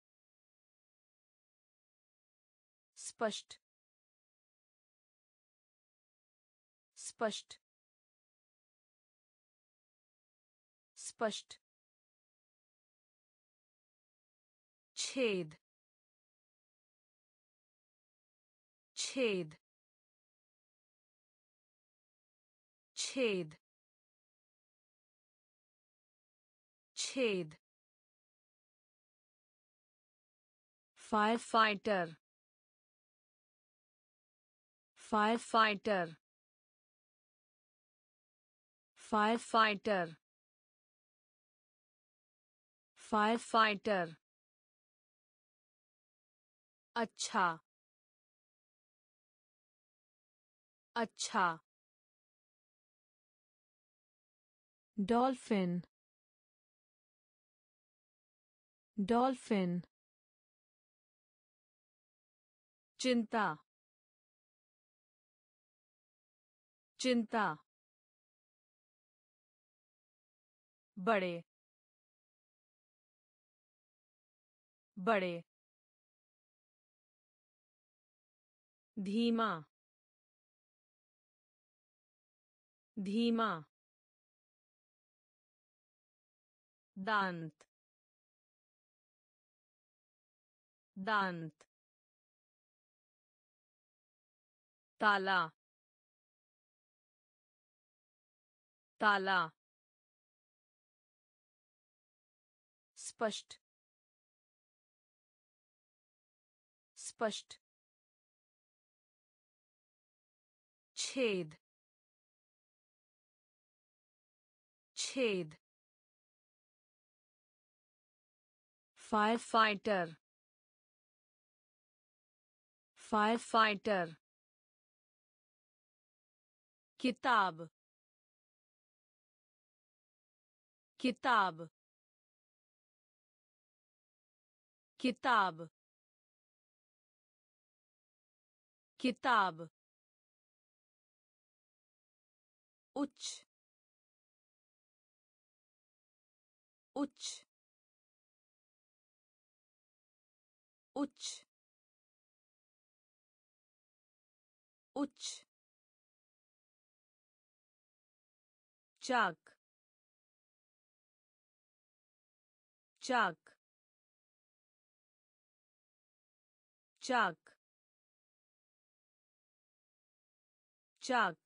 स्पष्ट स्पष्ट स्पष्ट छेद छेद छेद छेद fire fighter fire fighter fire fighter fire fighter अच्छा अच्छा डॉल्फिन डॉल्फिन चिंता चिंता बड़े बड़े धीमा धीमा दांत दांत ताला ताला स्पष्ट स्पष्ट छेद छेद फायर फाइटर फायर फाइटर किताब किताब किताब किताब उच्च उच्च उच्च उच्च चाक चाक चाक चाक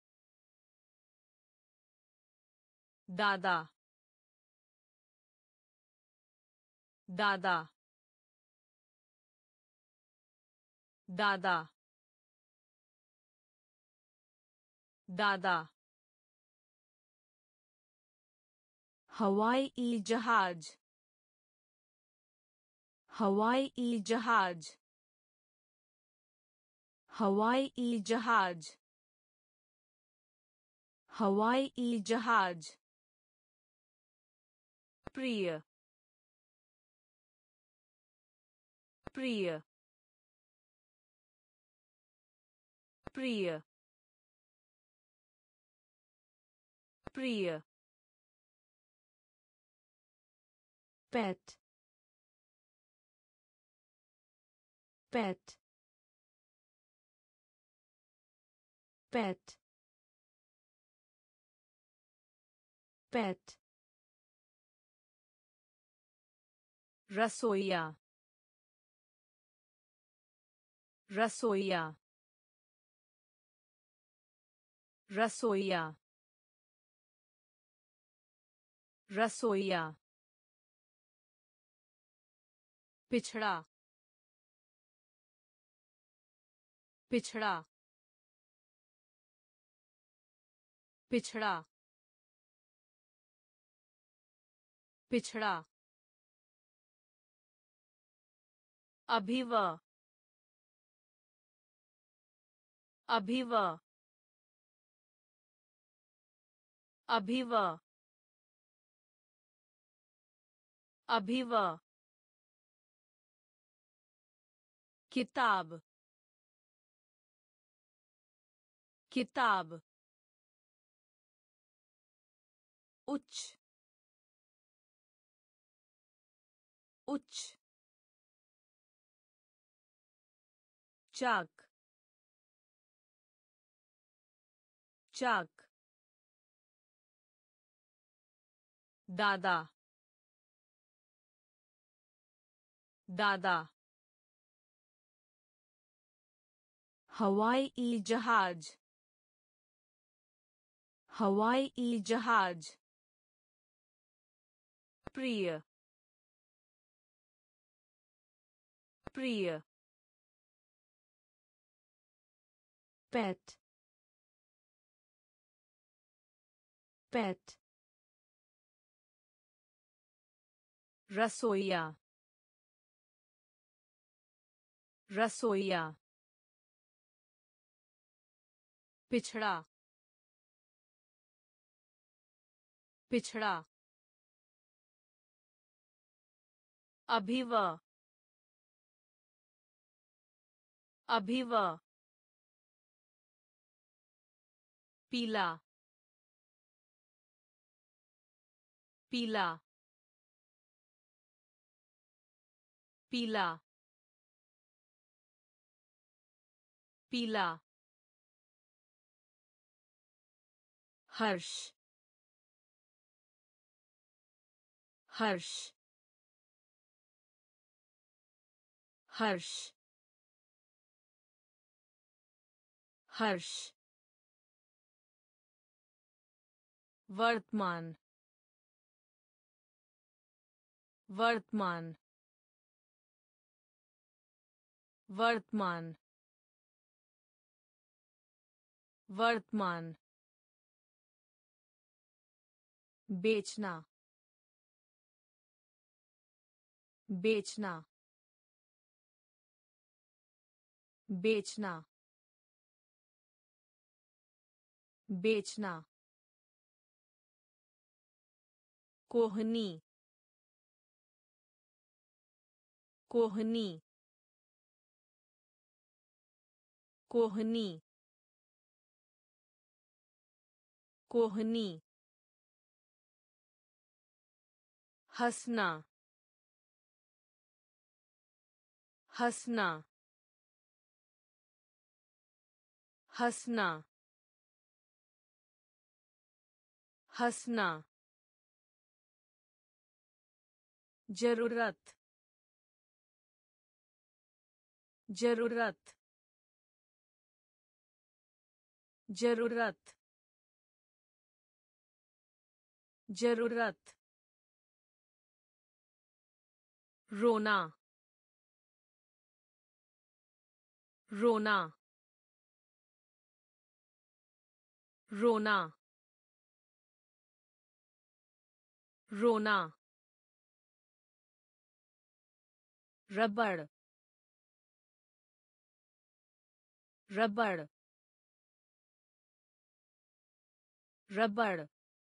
दादा दादा दादा दादा हवाई जहाज हवाई जहाज हवाई जहाज हवाई जहाज प्रिय प्रिय प्रिय प्रिय पेट पेट पेट पेट रसोइया रसोइया रसोइया रसोइया पिछड़ा पिछड़ा पिछड़ा पिछड़ा अभिव अभिव अभिव अभिव किताब किताब उच्च उच्च चाक चाक दादा दादा हवाई जहाज हवाई जहाज प्रिय प्रिय पेट पेट रसोइया रसोइया पिछड़ा पिछड़ा अभिव अभिव पीला पीला पीला पीला हर्ष हर्ष हर्ष हर्ष वर्तमान वर्तमान वर्तमान वर्तमान बेचना बेचना बेचना बेचना कोहनी कोहनी कोहनी कोहनी हंसना हंसना हंसना हंसना जरूरत जरूरत जरूरत जरूरत रोना रोना रोना रोना रबड़ रबड़ रबड़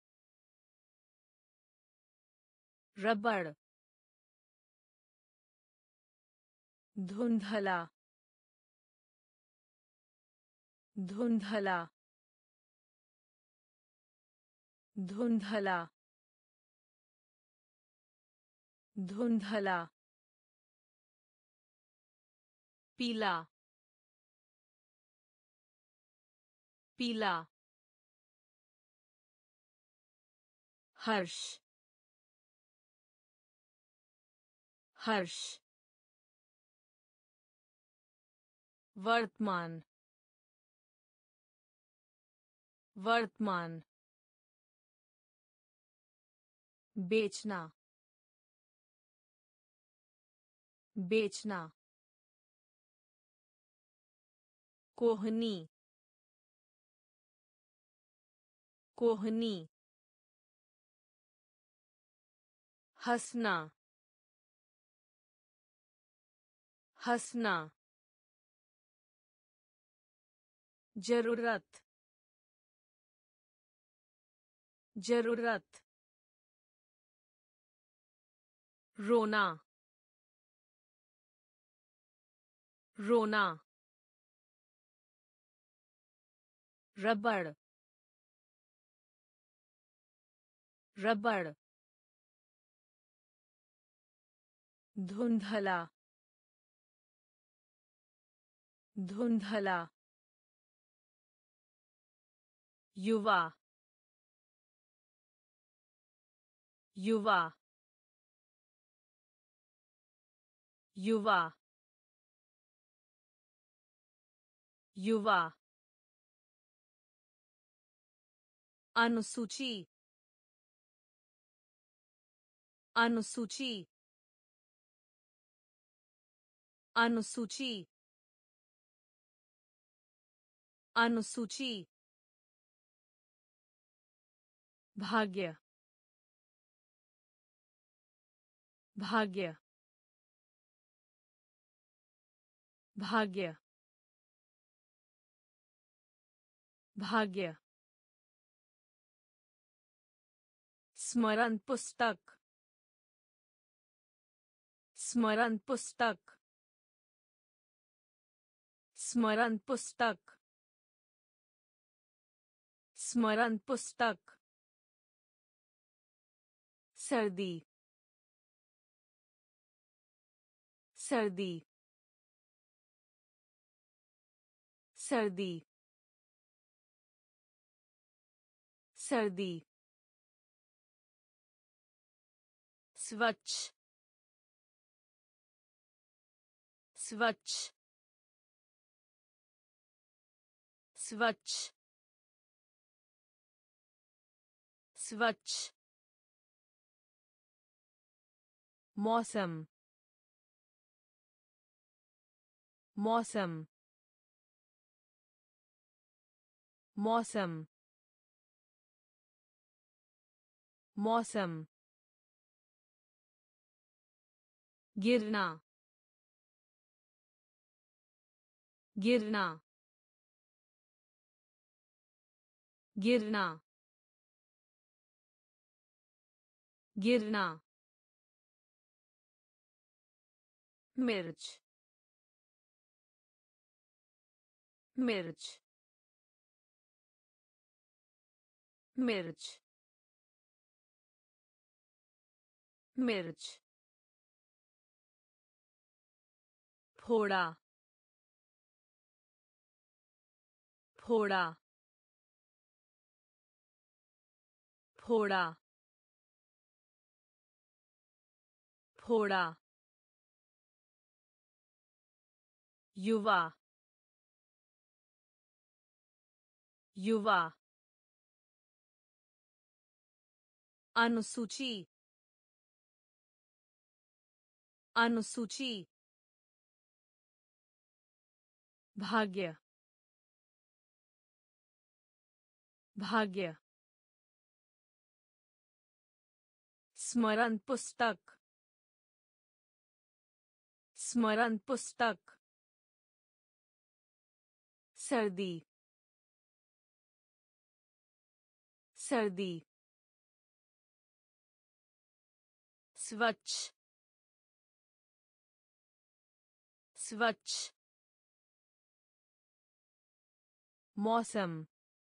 रबड़ धुंधला धुंधला धुंधला धुंधला पीला पीला हर्ष हर्ष वर्तमान वर्तमान बेचना बेचना कोहनी कोहनी हंसना हंसना जरूरत जरूरत रोना रोना रबड़ रबड़ धुंधला धुंधला युवा युवा युवा युवा अनुसूची अनुसूची अनुसूची अनुसूची भाग्य भाग्य भाग्य भाग्य स्मरण पुस्तक स्मरण पुस्तक स्मरण पुस्तक स्मरण पुस्तक सर्दी सर्दी सर्दी सर्दी स्वच्छ स्वच्छ स्वच्छ स्वच्छ मौसम मौसम मौसम मौसम गिरना गिरना गिरना गिरना मिर्च मिर्च मिर्च मिर्च फोड़ा फोड़ा फोड़ा फोड़ा युवा युवा अनुसूची अनुसूची भाग्य भाग्य स्मरण पुस्तक स्मरण पुस्तक सर्दी सर्दी स्वच्छ स्वच्छ मौसम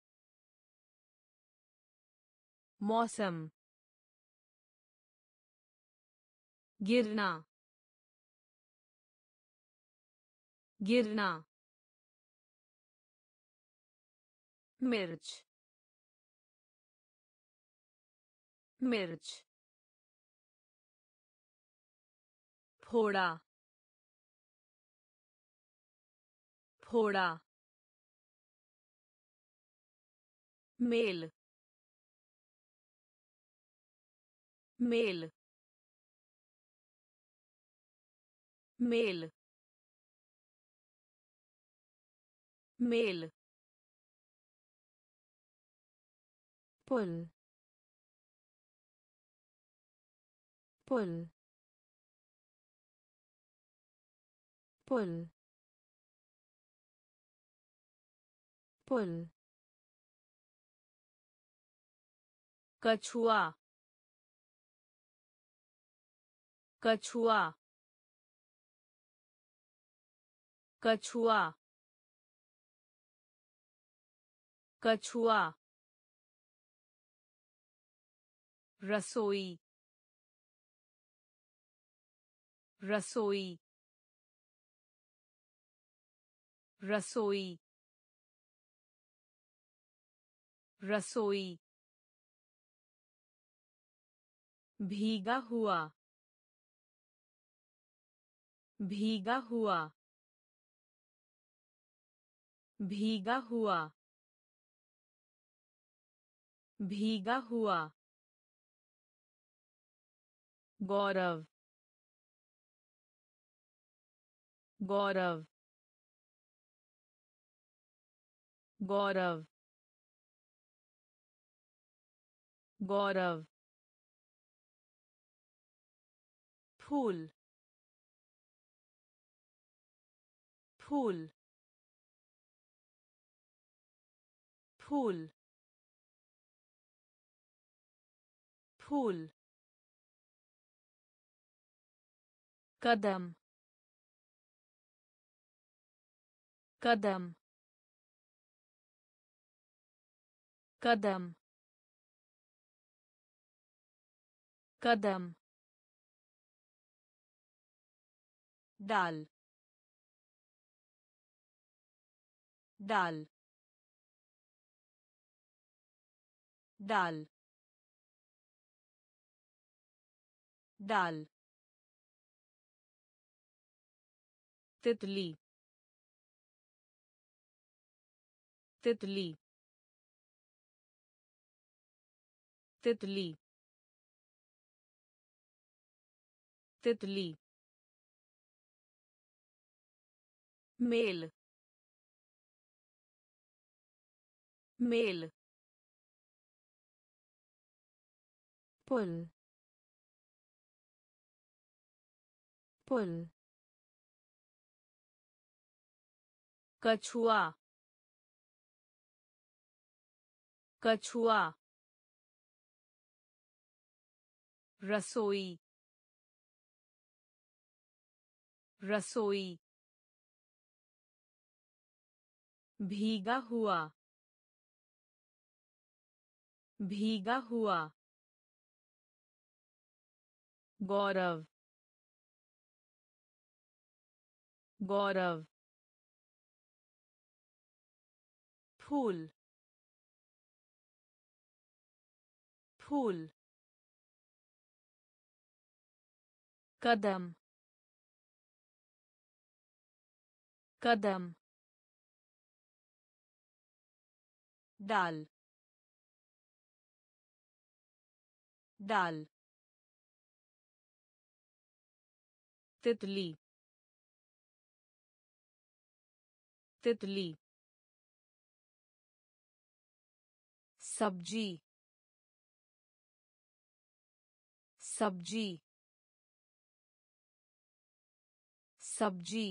मौसम गिरना गिरना मिर्च मिर्च फोड़ा फोड़ा मेल मेल मेल मेल पुल पुल पुल पुल कछुआ कछुआ कछुआ कछुआ रसोई रसोई रसोई रसोई भीगा हुआ भीगा हुआ भीगा हुआ भीगा हुआ गौरव गौरव गौरव गौरव फूल फूल फूल फूल कदम कदम कदम कदम डाल डाल डाल डाल तितली तितली तितली तितली मेल मेल पुल पुल कछुआ कछुआ रसोई रसोई भीगा हुआ भीगा हुआ गौरव गौरव फूल फूल कदम कदम डाल डाल तितली तितली सब्जी सब्जी सब्जी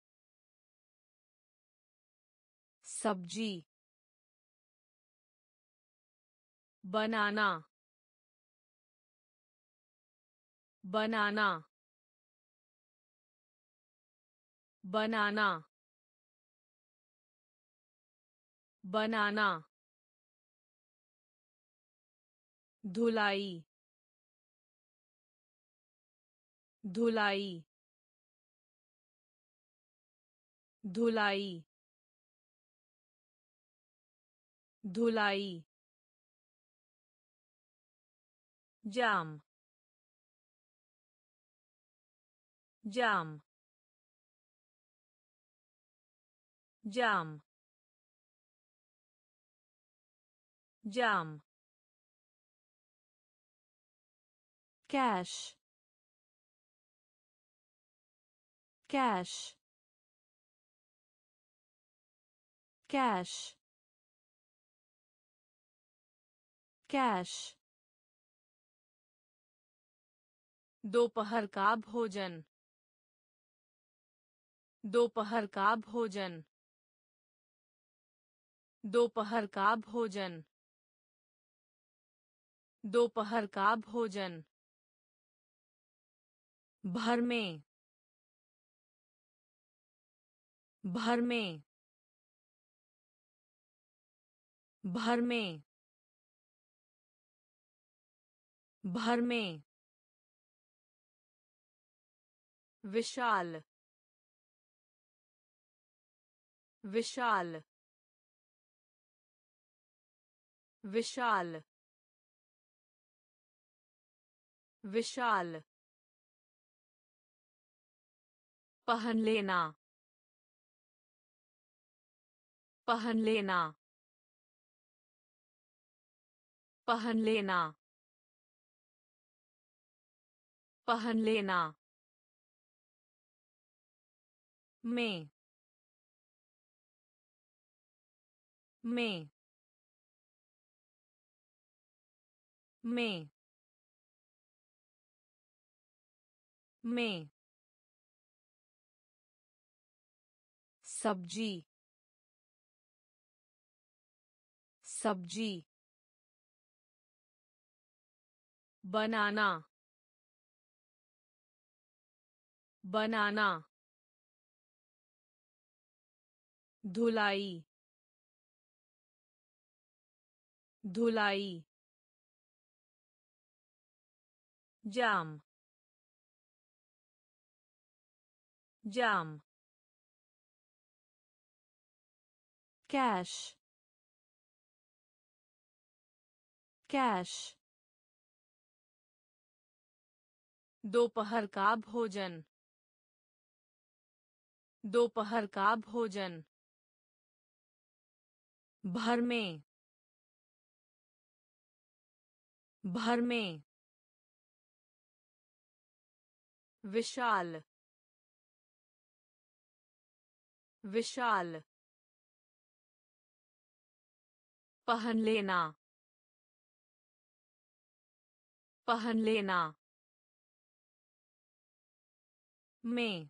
सब्जी बनाना बनाना बनाना बनाना धुलाई धुलाई धुलाई धुलाई जाम जाम जाम जाम कैश कैश कैश कैश दोपहर का भोजन दोपहर का भोजन दोपहर का भोजन दोपहर का भोजन भर में भर में भर में भर में विशाल विशाल विशाल विशाल पहन लेना पहन लेना पहन लेना पहन लेना में में में में सब्जी सब्जी बनाना बनाना धुलाई धुलाई जाम जाम कैश कैश दोपहर का भोजन दोपहर का भोजन भर में भर में विशाल विशाल पहन लेना पहन लेना में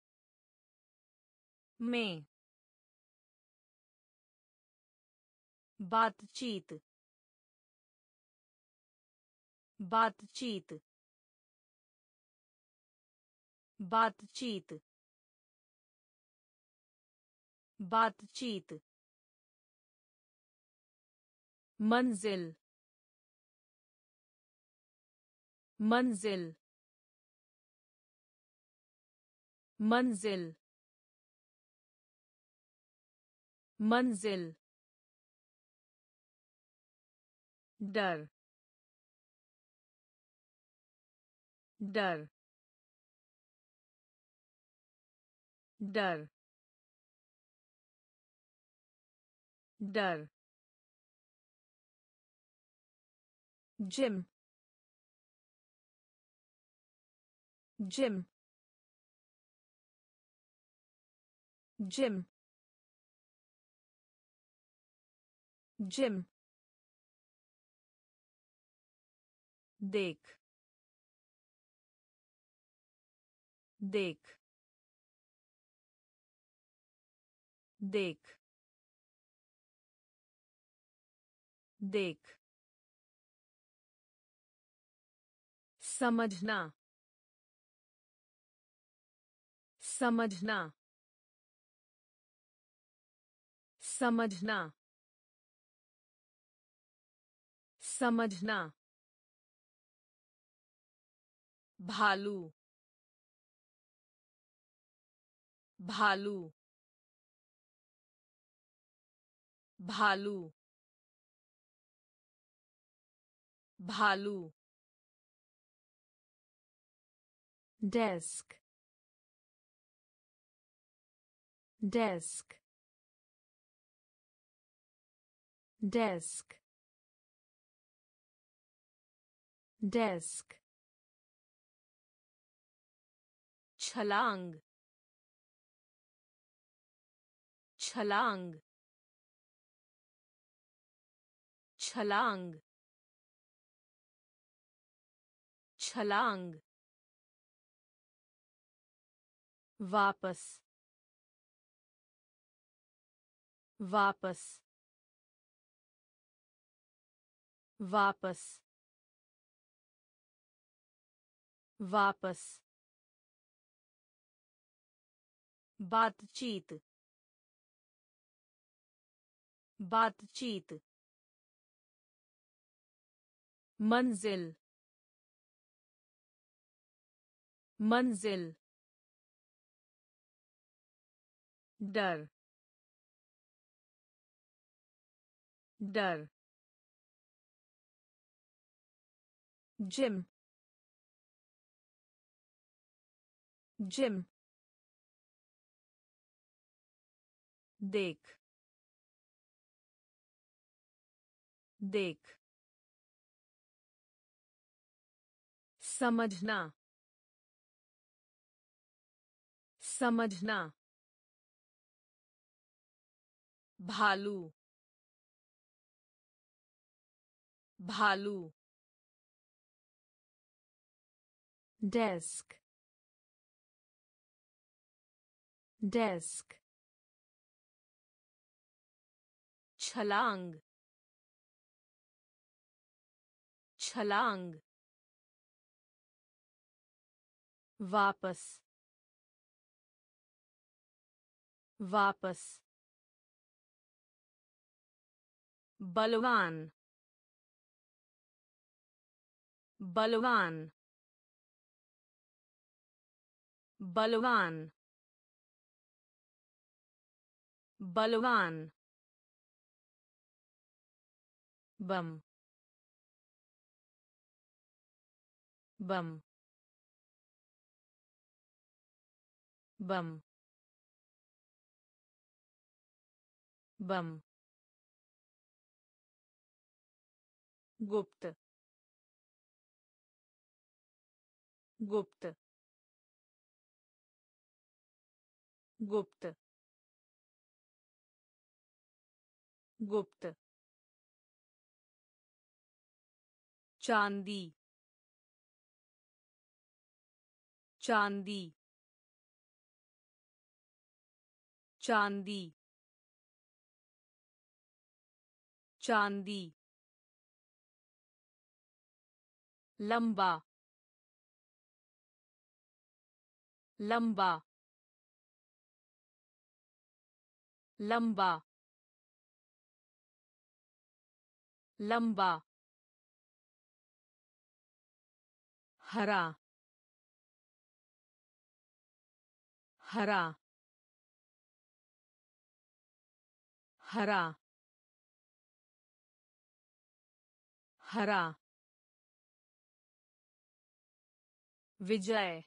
में बातचीत बातचीत बातचीत बातचीत मंजिल मंजिल मंजिल मंजिल डर डर डर डर जिम जिम जिम जिम देख देख देख देख समझना समझना समझना समझना भालू भालू भालू भालू डेस्क डेस्क डेस्क डेस्क छलांग छलांग छलांग छलांग वापस वापस वापस वापस बातचीत बातचीत मंजिल मंजिल डर डर जिम जिम देख देख समझना समझना भालू भालू डेस्क डेस्क छलांग छलांग वापस वापस बलवान बलवान बलवान बलवान बम बम बम बम गुप्त गुप्त गुप्त गुप्त चांदी चांदी चांदी चांदी लंबा लंबा लंबा लंबा हरा हरा हरा हरा विजय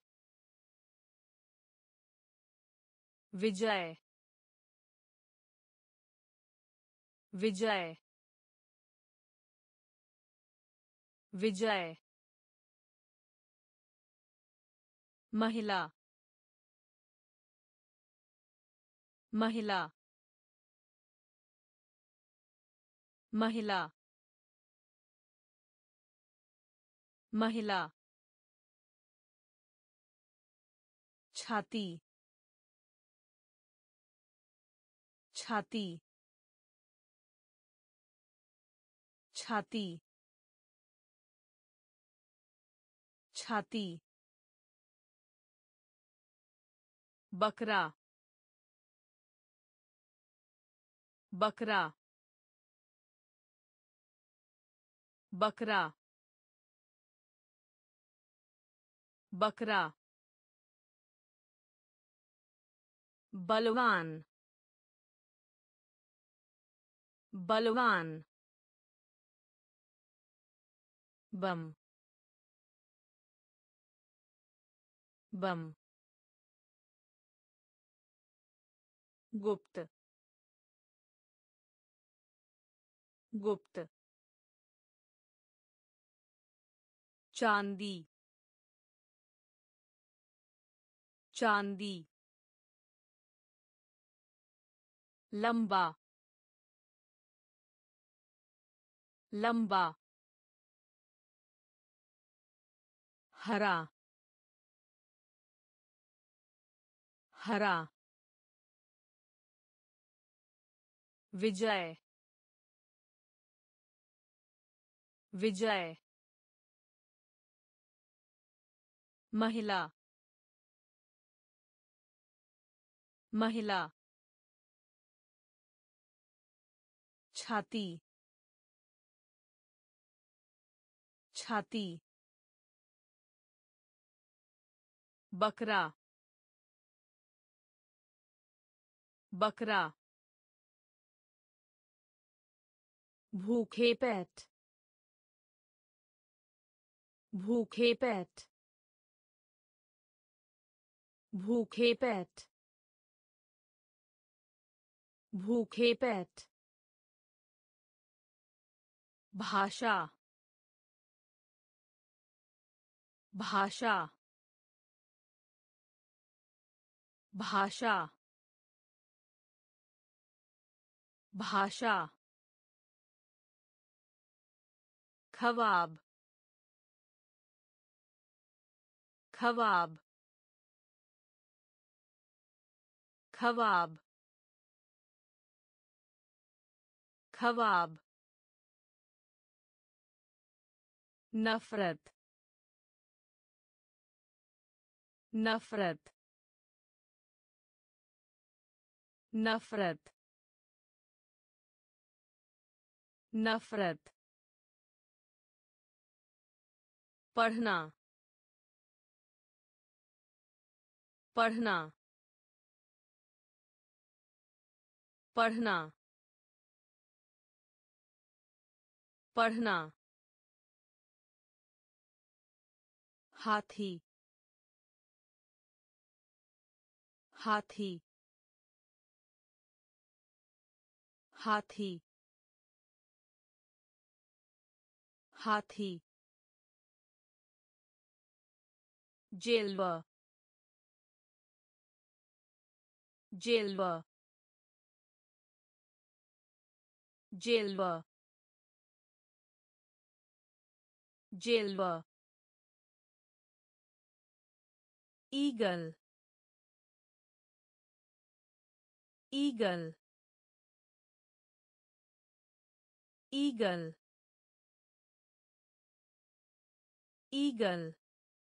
विजय विजय विजय महिला महिला महिला महिला छाती छाती छाती छाती बकरा बकरा बकरा बकरा बलवान बलवान बम बम गुप्त गुप्त चांदी चांदी लंबा लंबा हरा हरा विजय विजय महिला महिला छाती छाती बकरा बकरा भूखे पेट भूखे पेट भूखे पेट भूखे पेट भाषा भाषा भाषा भाषा ख्वाब ख्वाब ख्वाब ख्वाब नफरत नफरत नफरत नफरत पढ़ना पढ़ना पढ़ना पढ़ना हाथी हाथी हाथी हाथी जेलवा जेलवा जेलवा जेलवा ईगल ईगल ईगल ईगल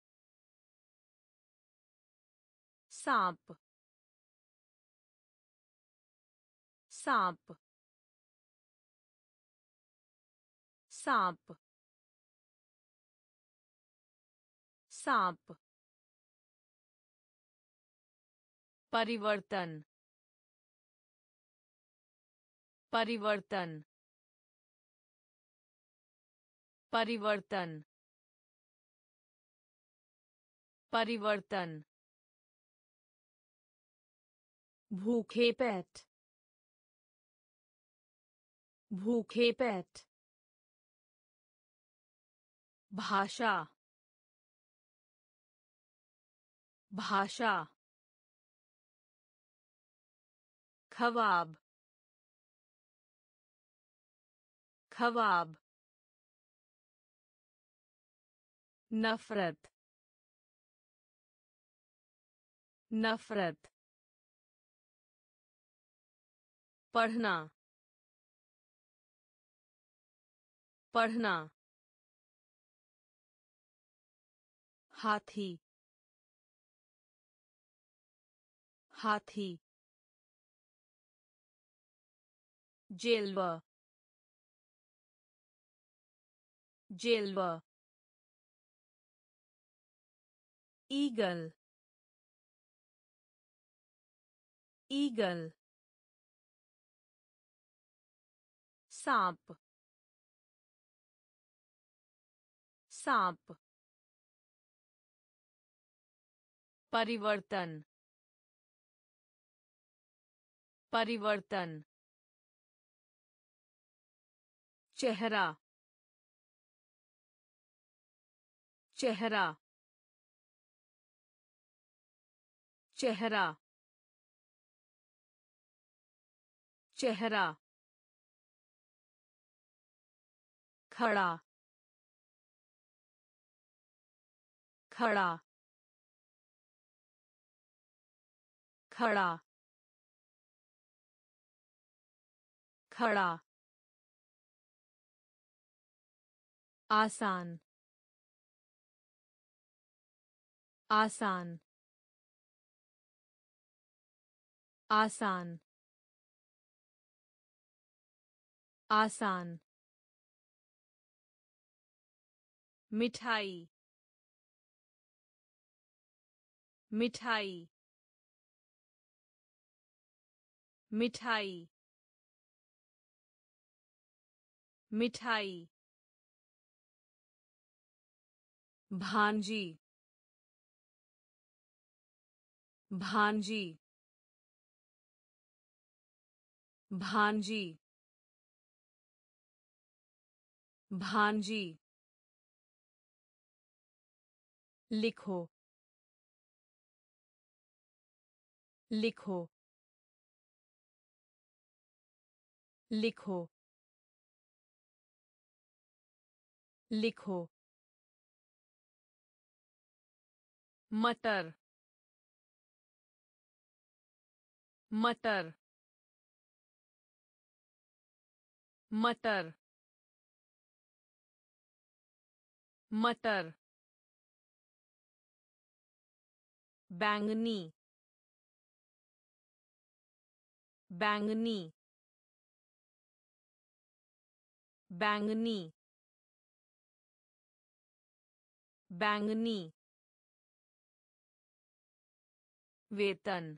सांप सांप सांप सांप परिवर्तन परिवर्तन परिवर्तन परिवर्तन भूखे पेट भूखे पेट भाषा भाषा ख्वाब ख्वाब नफरत नफरत पढ़ना पढ़ना हाथी हाथी जेलवा जेलवा ईगल ईगल सांप सांप परिवर्तन परिवर्तन चेहरा चेहरा चेहरा चेहरा खड़ा खड़ा खड़ा खड़ा आसान आसान आसान आसान मिठाई मिठाई मिठाई मिठाई भांजी भांजी भांजी भांजी लिखो लिखो लिखो लिखो मटर मटर मटर मटर बैंगनी बैंगनी बैंगनी बैंगनी वेतन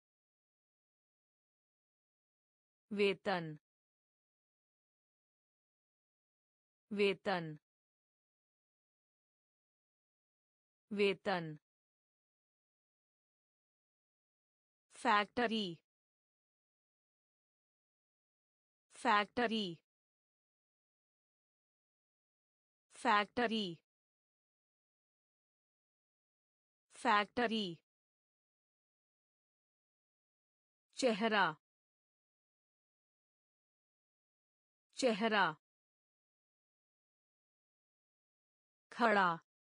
वेतन वेतन वेतन फैक्ट्री फैक्ट्री फैक्ट्री फैक्ट्री चेहरा चेहरा खड़ा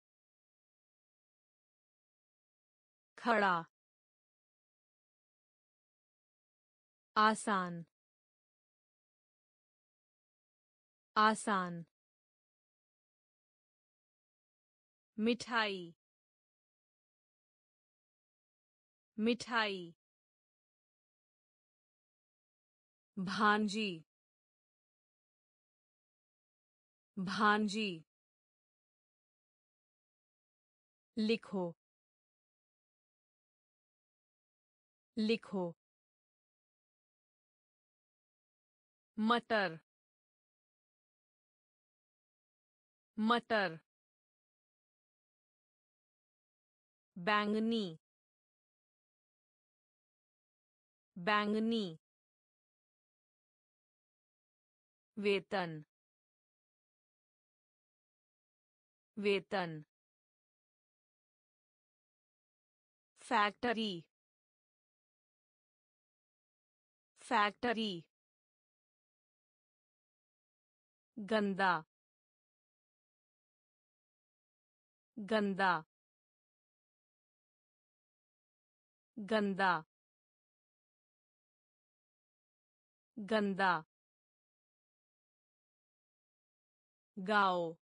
खड़ा आसान आसान मिठाई मिठाई भांजी भांजी लिखो लिखो मटर मटर बैंगनी बैंगनी वेतन वेतन फैक्ट्री फैक्ट्री गंदा गंदा गंदा गंदा गाओ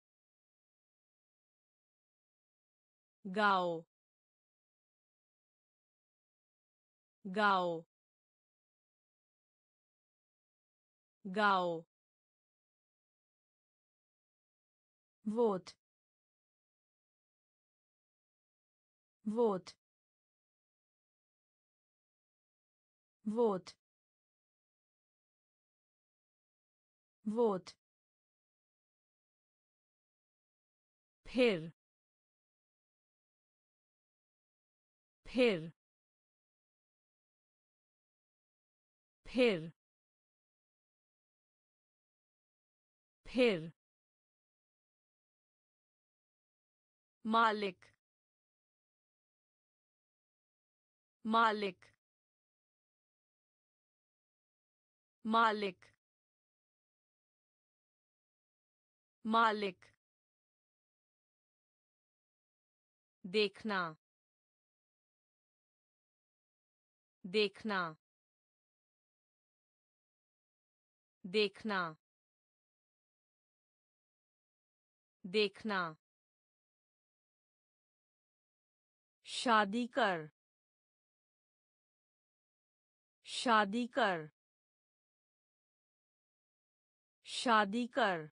गाओ गाओ गाओ वोट वोट वोट वोट फिर फिर फिर फिर मालिक मालिक मालिक मालिक देखना देखना देखना देखना शादी कर शादी कर शादी कर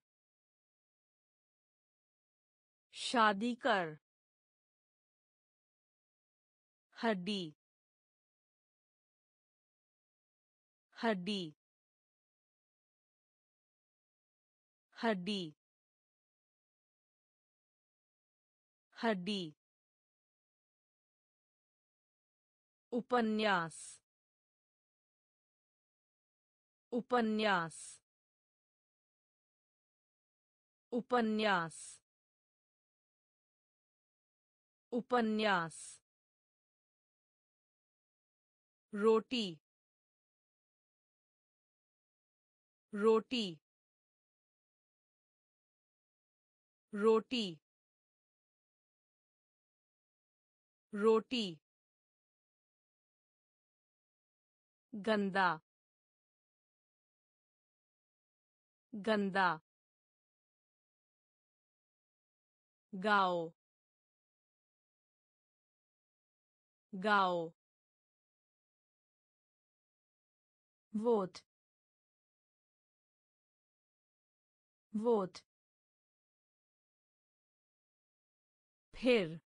शादी कर हड्डी हड्डी हड्डी हड्डी उपन्यास उपन्यास उपन्यास उपन्यास रोटी रोटी रोटी रोटी गंदा गंदा गाओ गाओ वोट वोट फिर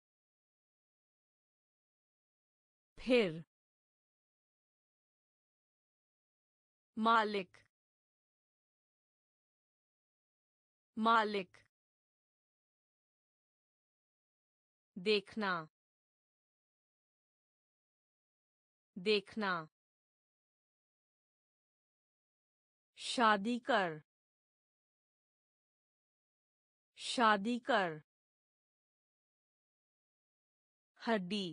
फिर मालिक मालिक देखना देखना शादी कर शादी कर हड्डी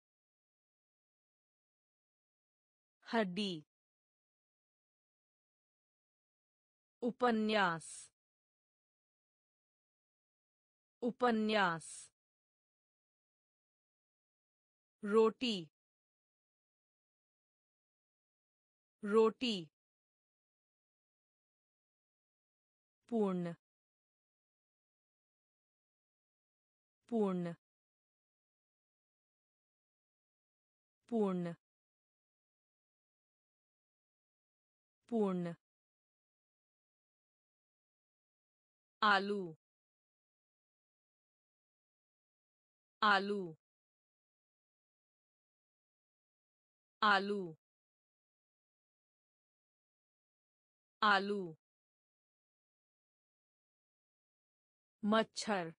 हड्डी उपन्यास उपन्यास रोटी रोटी पूर्ण पूर्ण पूर्ण पूर्ण आलू आलू आलू आलू मच्छर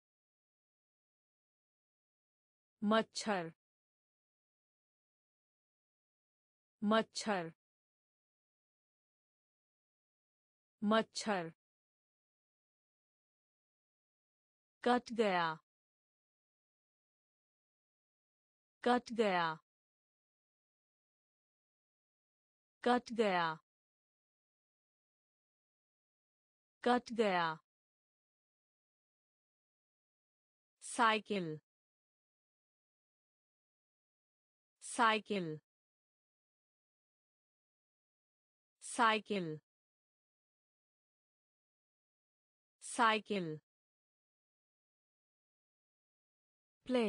मच्छर मच्छर मच्छर कट गया कट गया कट गया कट गया cycle cycle cycle cycle play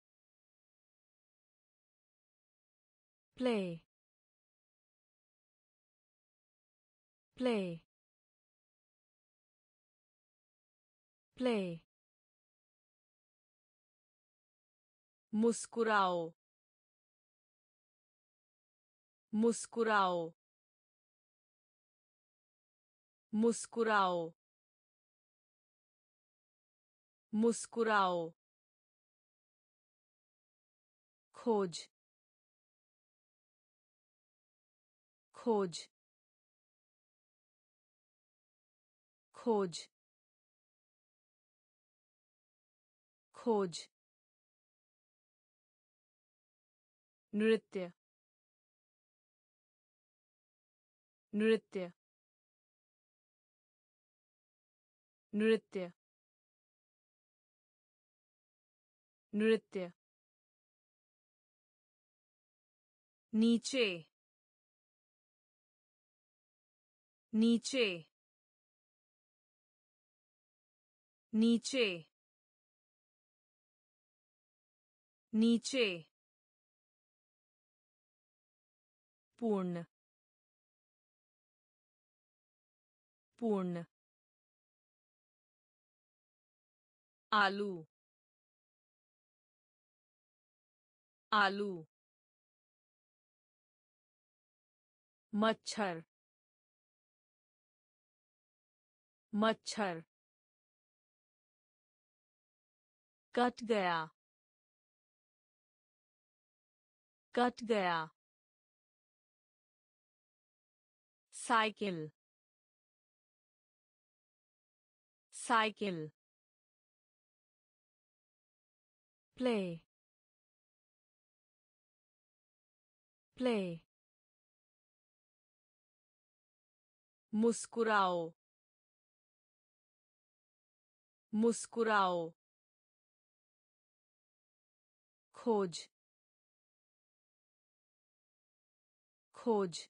play play play मुस्कुराओ मुस्कुराओ मुस्कुराओ मुस्कुराओ खोज खोज खोज खोज नृत्य नृत्य नृत्य नृत्य नीचे नीचे नीचे नीचे पूर्ण पूर्ण आलू आलू मच्छर मच्छर कट गया कट गया साइकिल साइकिल प्ले प्ले मुस्कुराओ मुस्कुराओ खोज खोज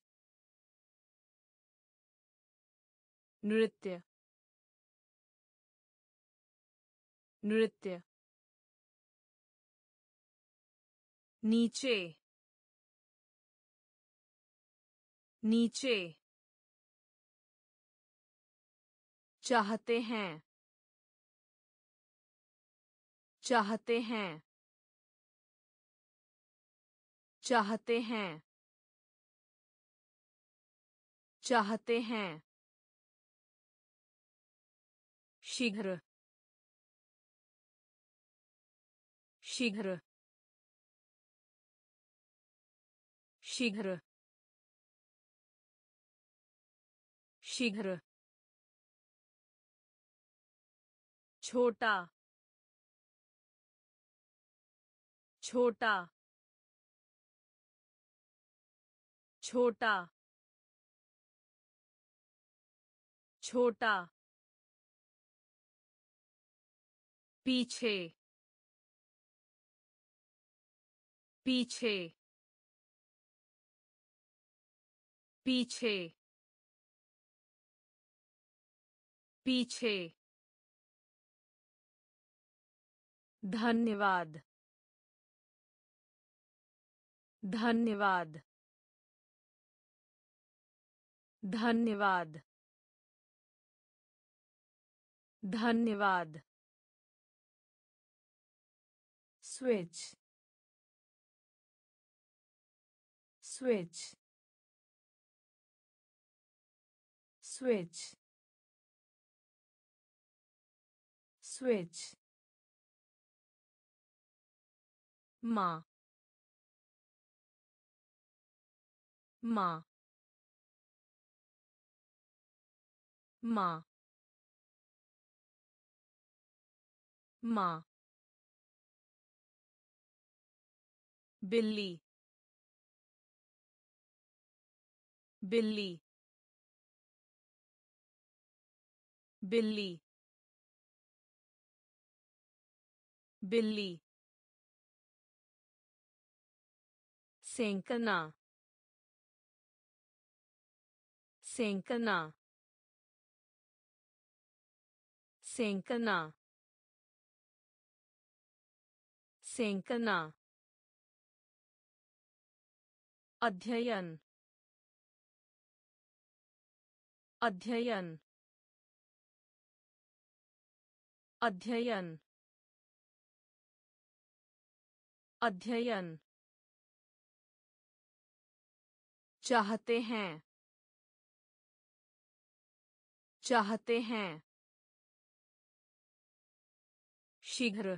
नृत्य नृत्य नीचे नीचे चाहते हैं चाहते हैं चाहते हैं चाहते हैं शीघ्र शीघ्र शीघ्र शीघ्र छोटा छोटा छोटा छोटा पीछे पीछे पीछे पीछे धन्यवाद धन्यवाद धन्यवाद धन्यवाद switch switch switch switch माँ माँ माँ माँ बिल्ली बिल्ली बिल्ली बिल्ली सेंकना सेंकना सेंकना सेंकना अध्ययन अध्ययन अध्ययन अध्ययन चाहते हैं चाहते हैं शीघ्र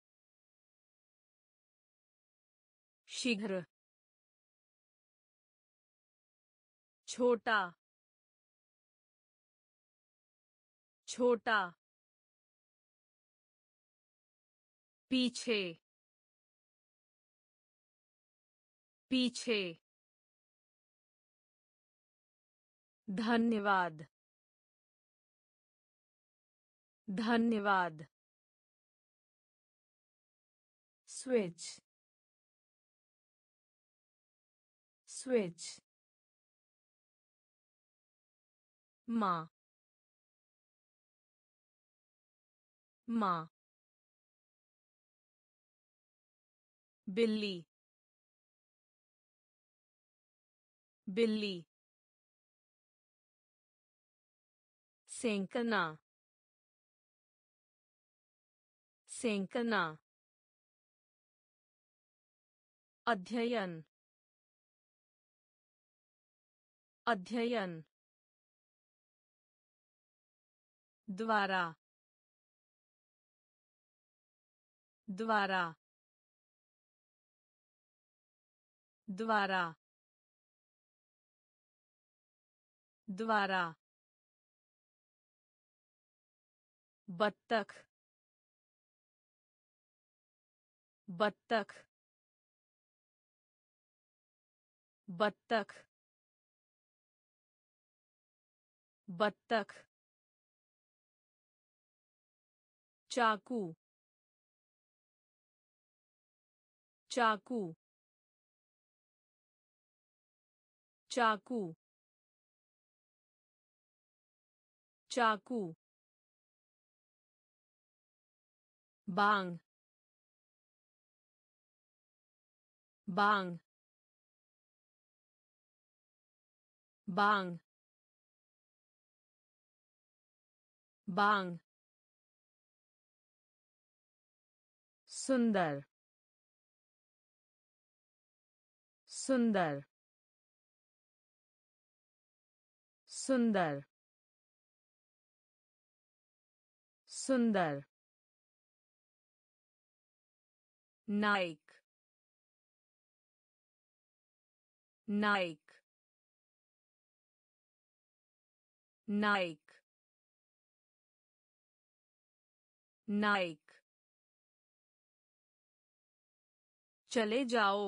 शीघ्र छोटा छोटा पीछे पीछे धन्यवाद धन्यवाद switch switch माँ माँ बिल्ली बिल्ली सेंकना सेंकना अध्ययन अध्ययन द्वारा द्वारा द्वारा द्वारा बत्तख बत्तख बत्तख बत्तख चाकू चाकू चाकू चाकू बांग बांग बांग बांग सुंदर सुंदर सुंदर सुंदर नाइक नाइक नाइक नाइक चले जाओ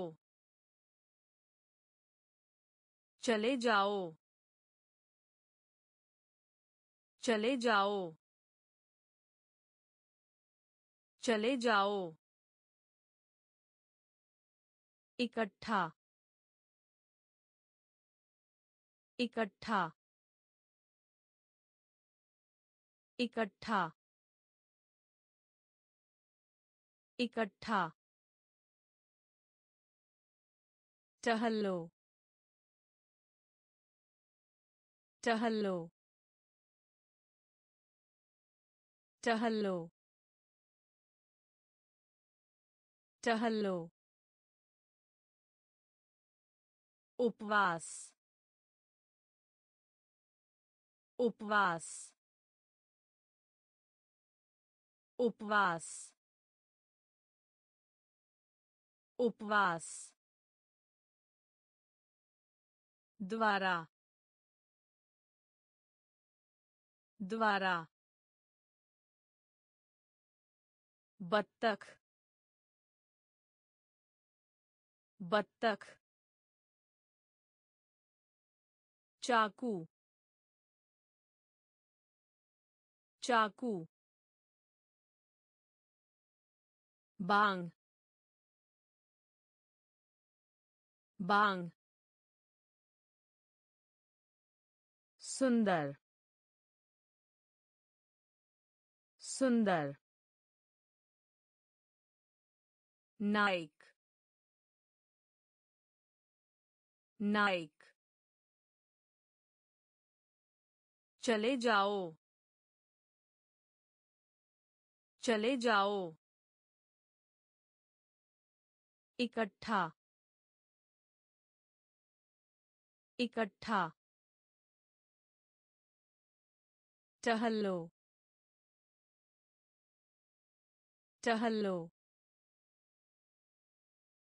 चले जाओ चले जाओ चले जाओ इकट्ठा इकट्ठा इकट्ठा इकट्ठा टहल लो टहल लो टहल लो टहल लो उपवास उपवास उपवास उपवास द्वारा द्वारा बत्तख बत्तख चाकू चाकू बांग बांग सुंदर सुंदर नाइक नाइक चले जाओ चले जाओ इकट्ठा इकट्ठा टहल लो टहल लो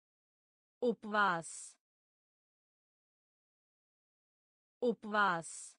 उपवास उपवास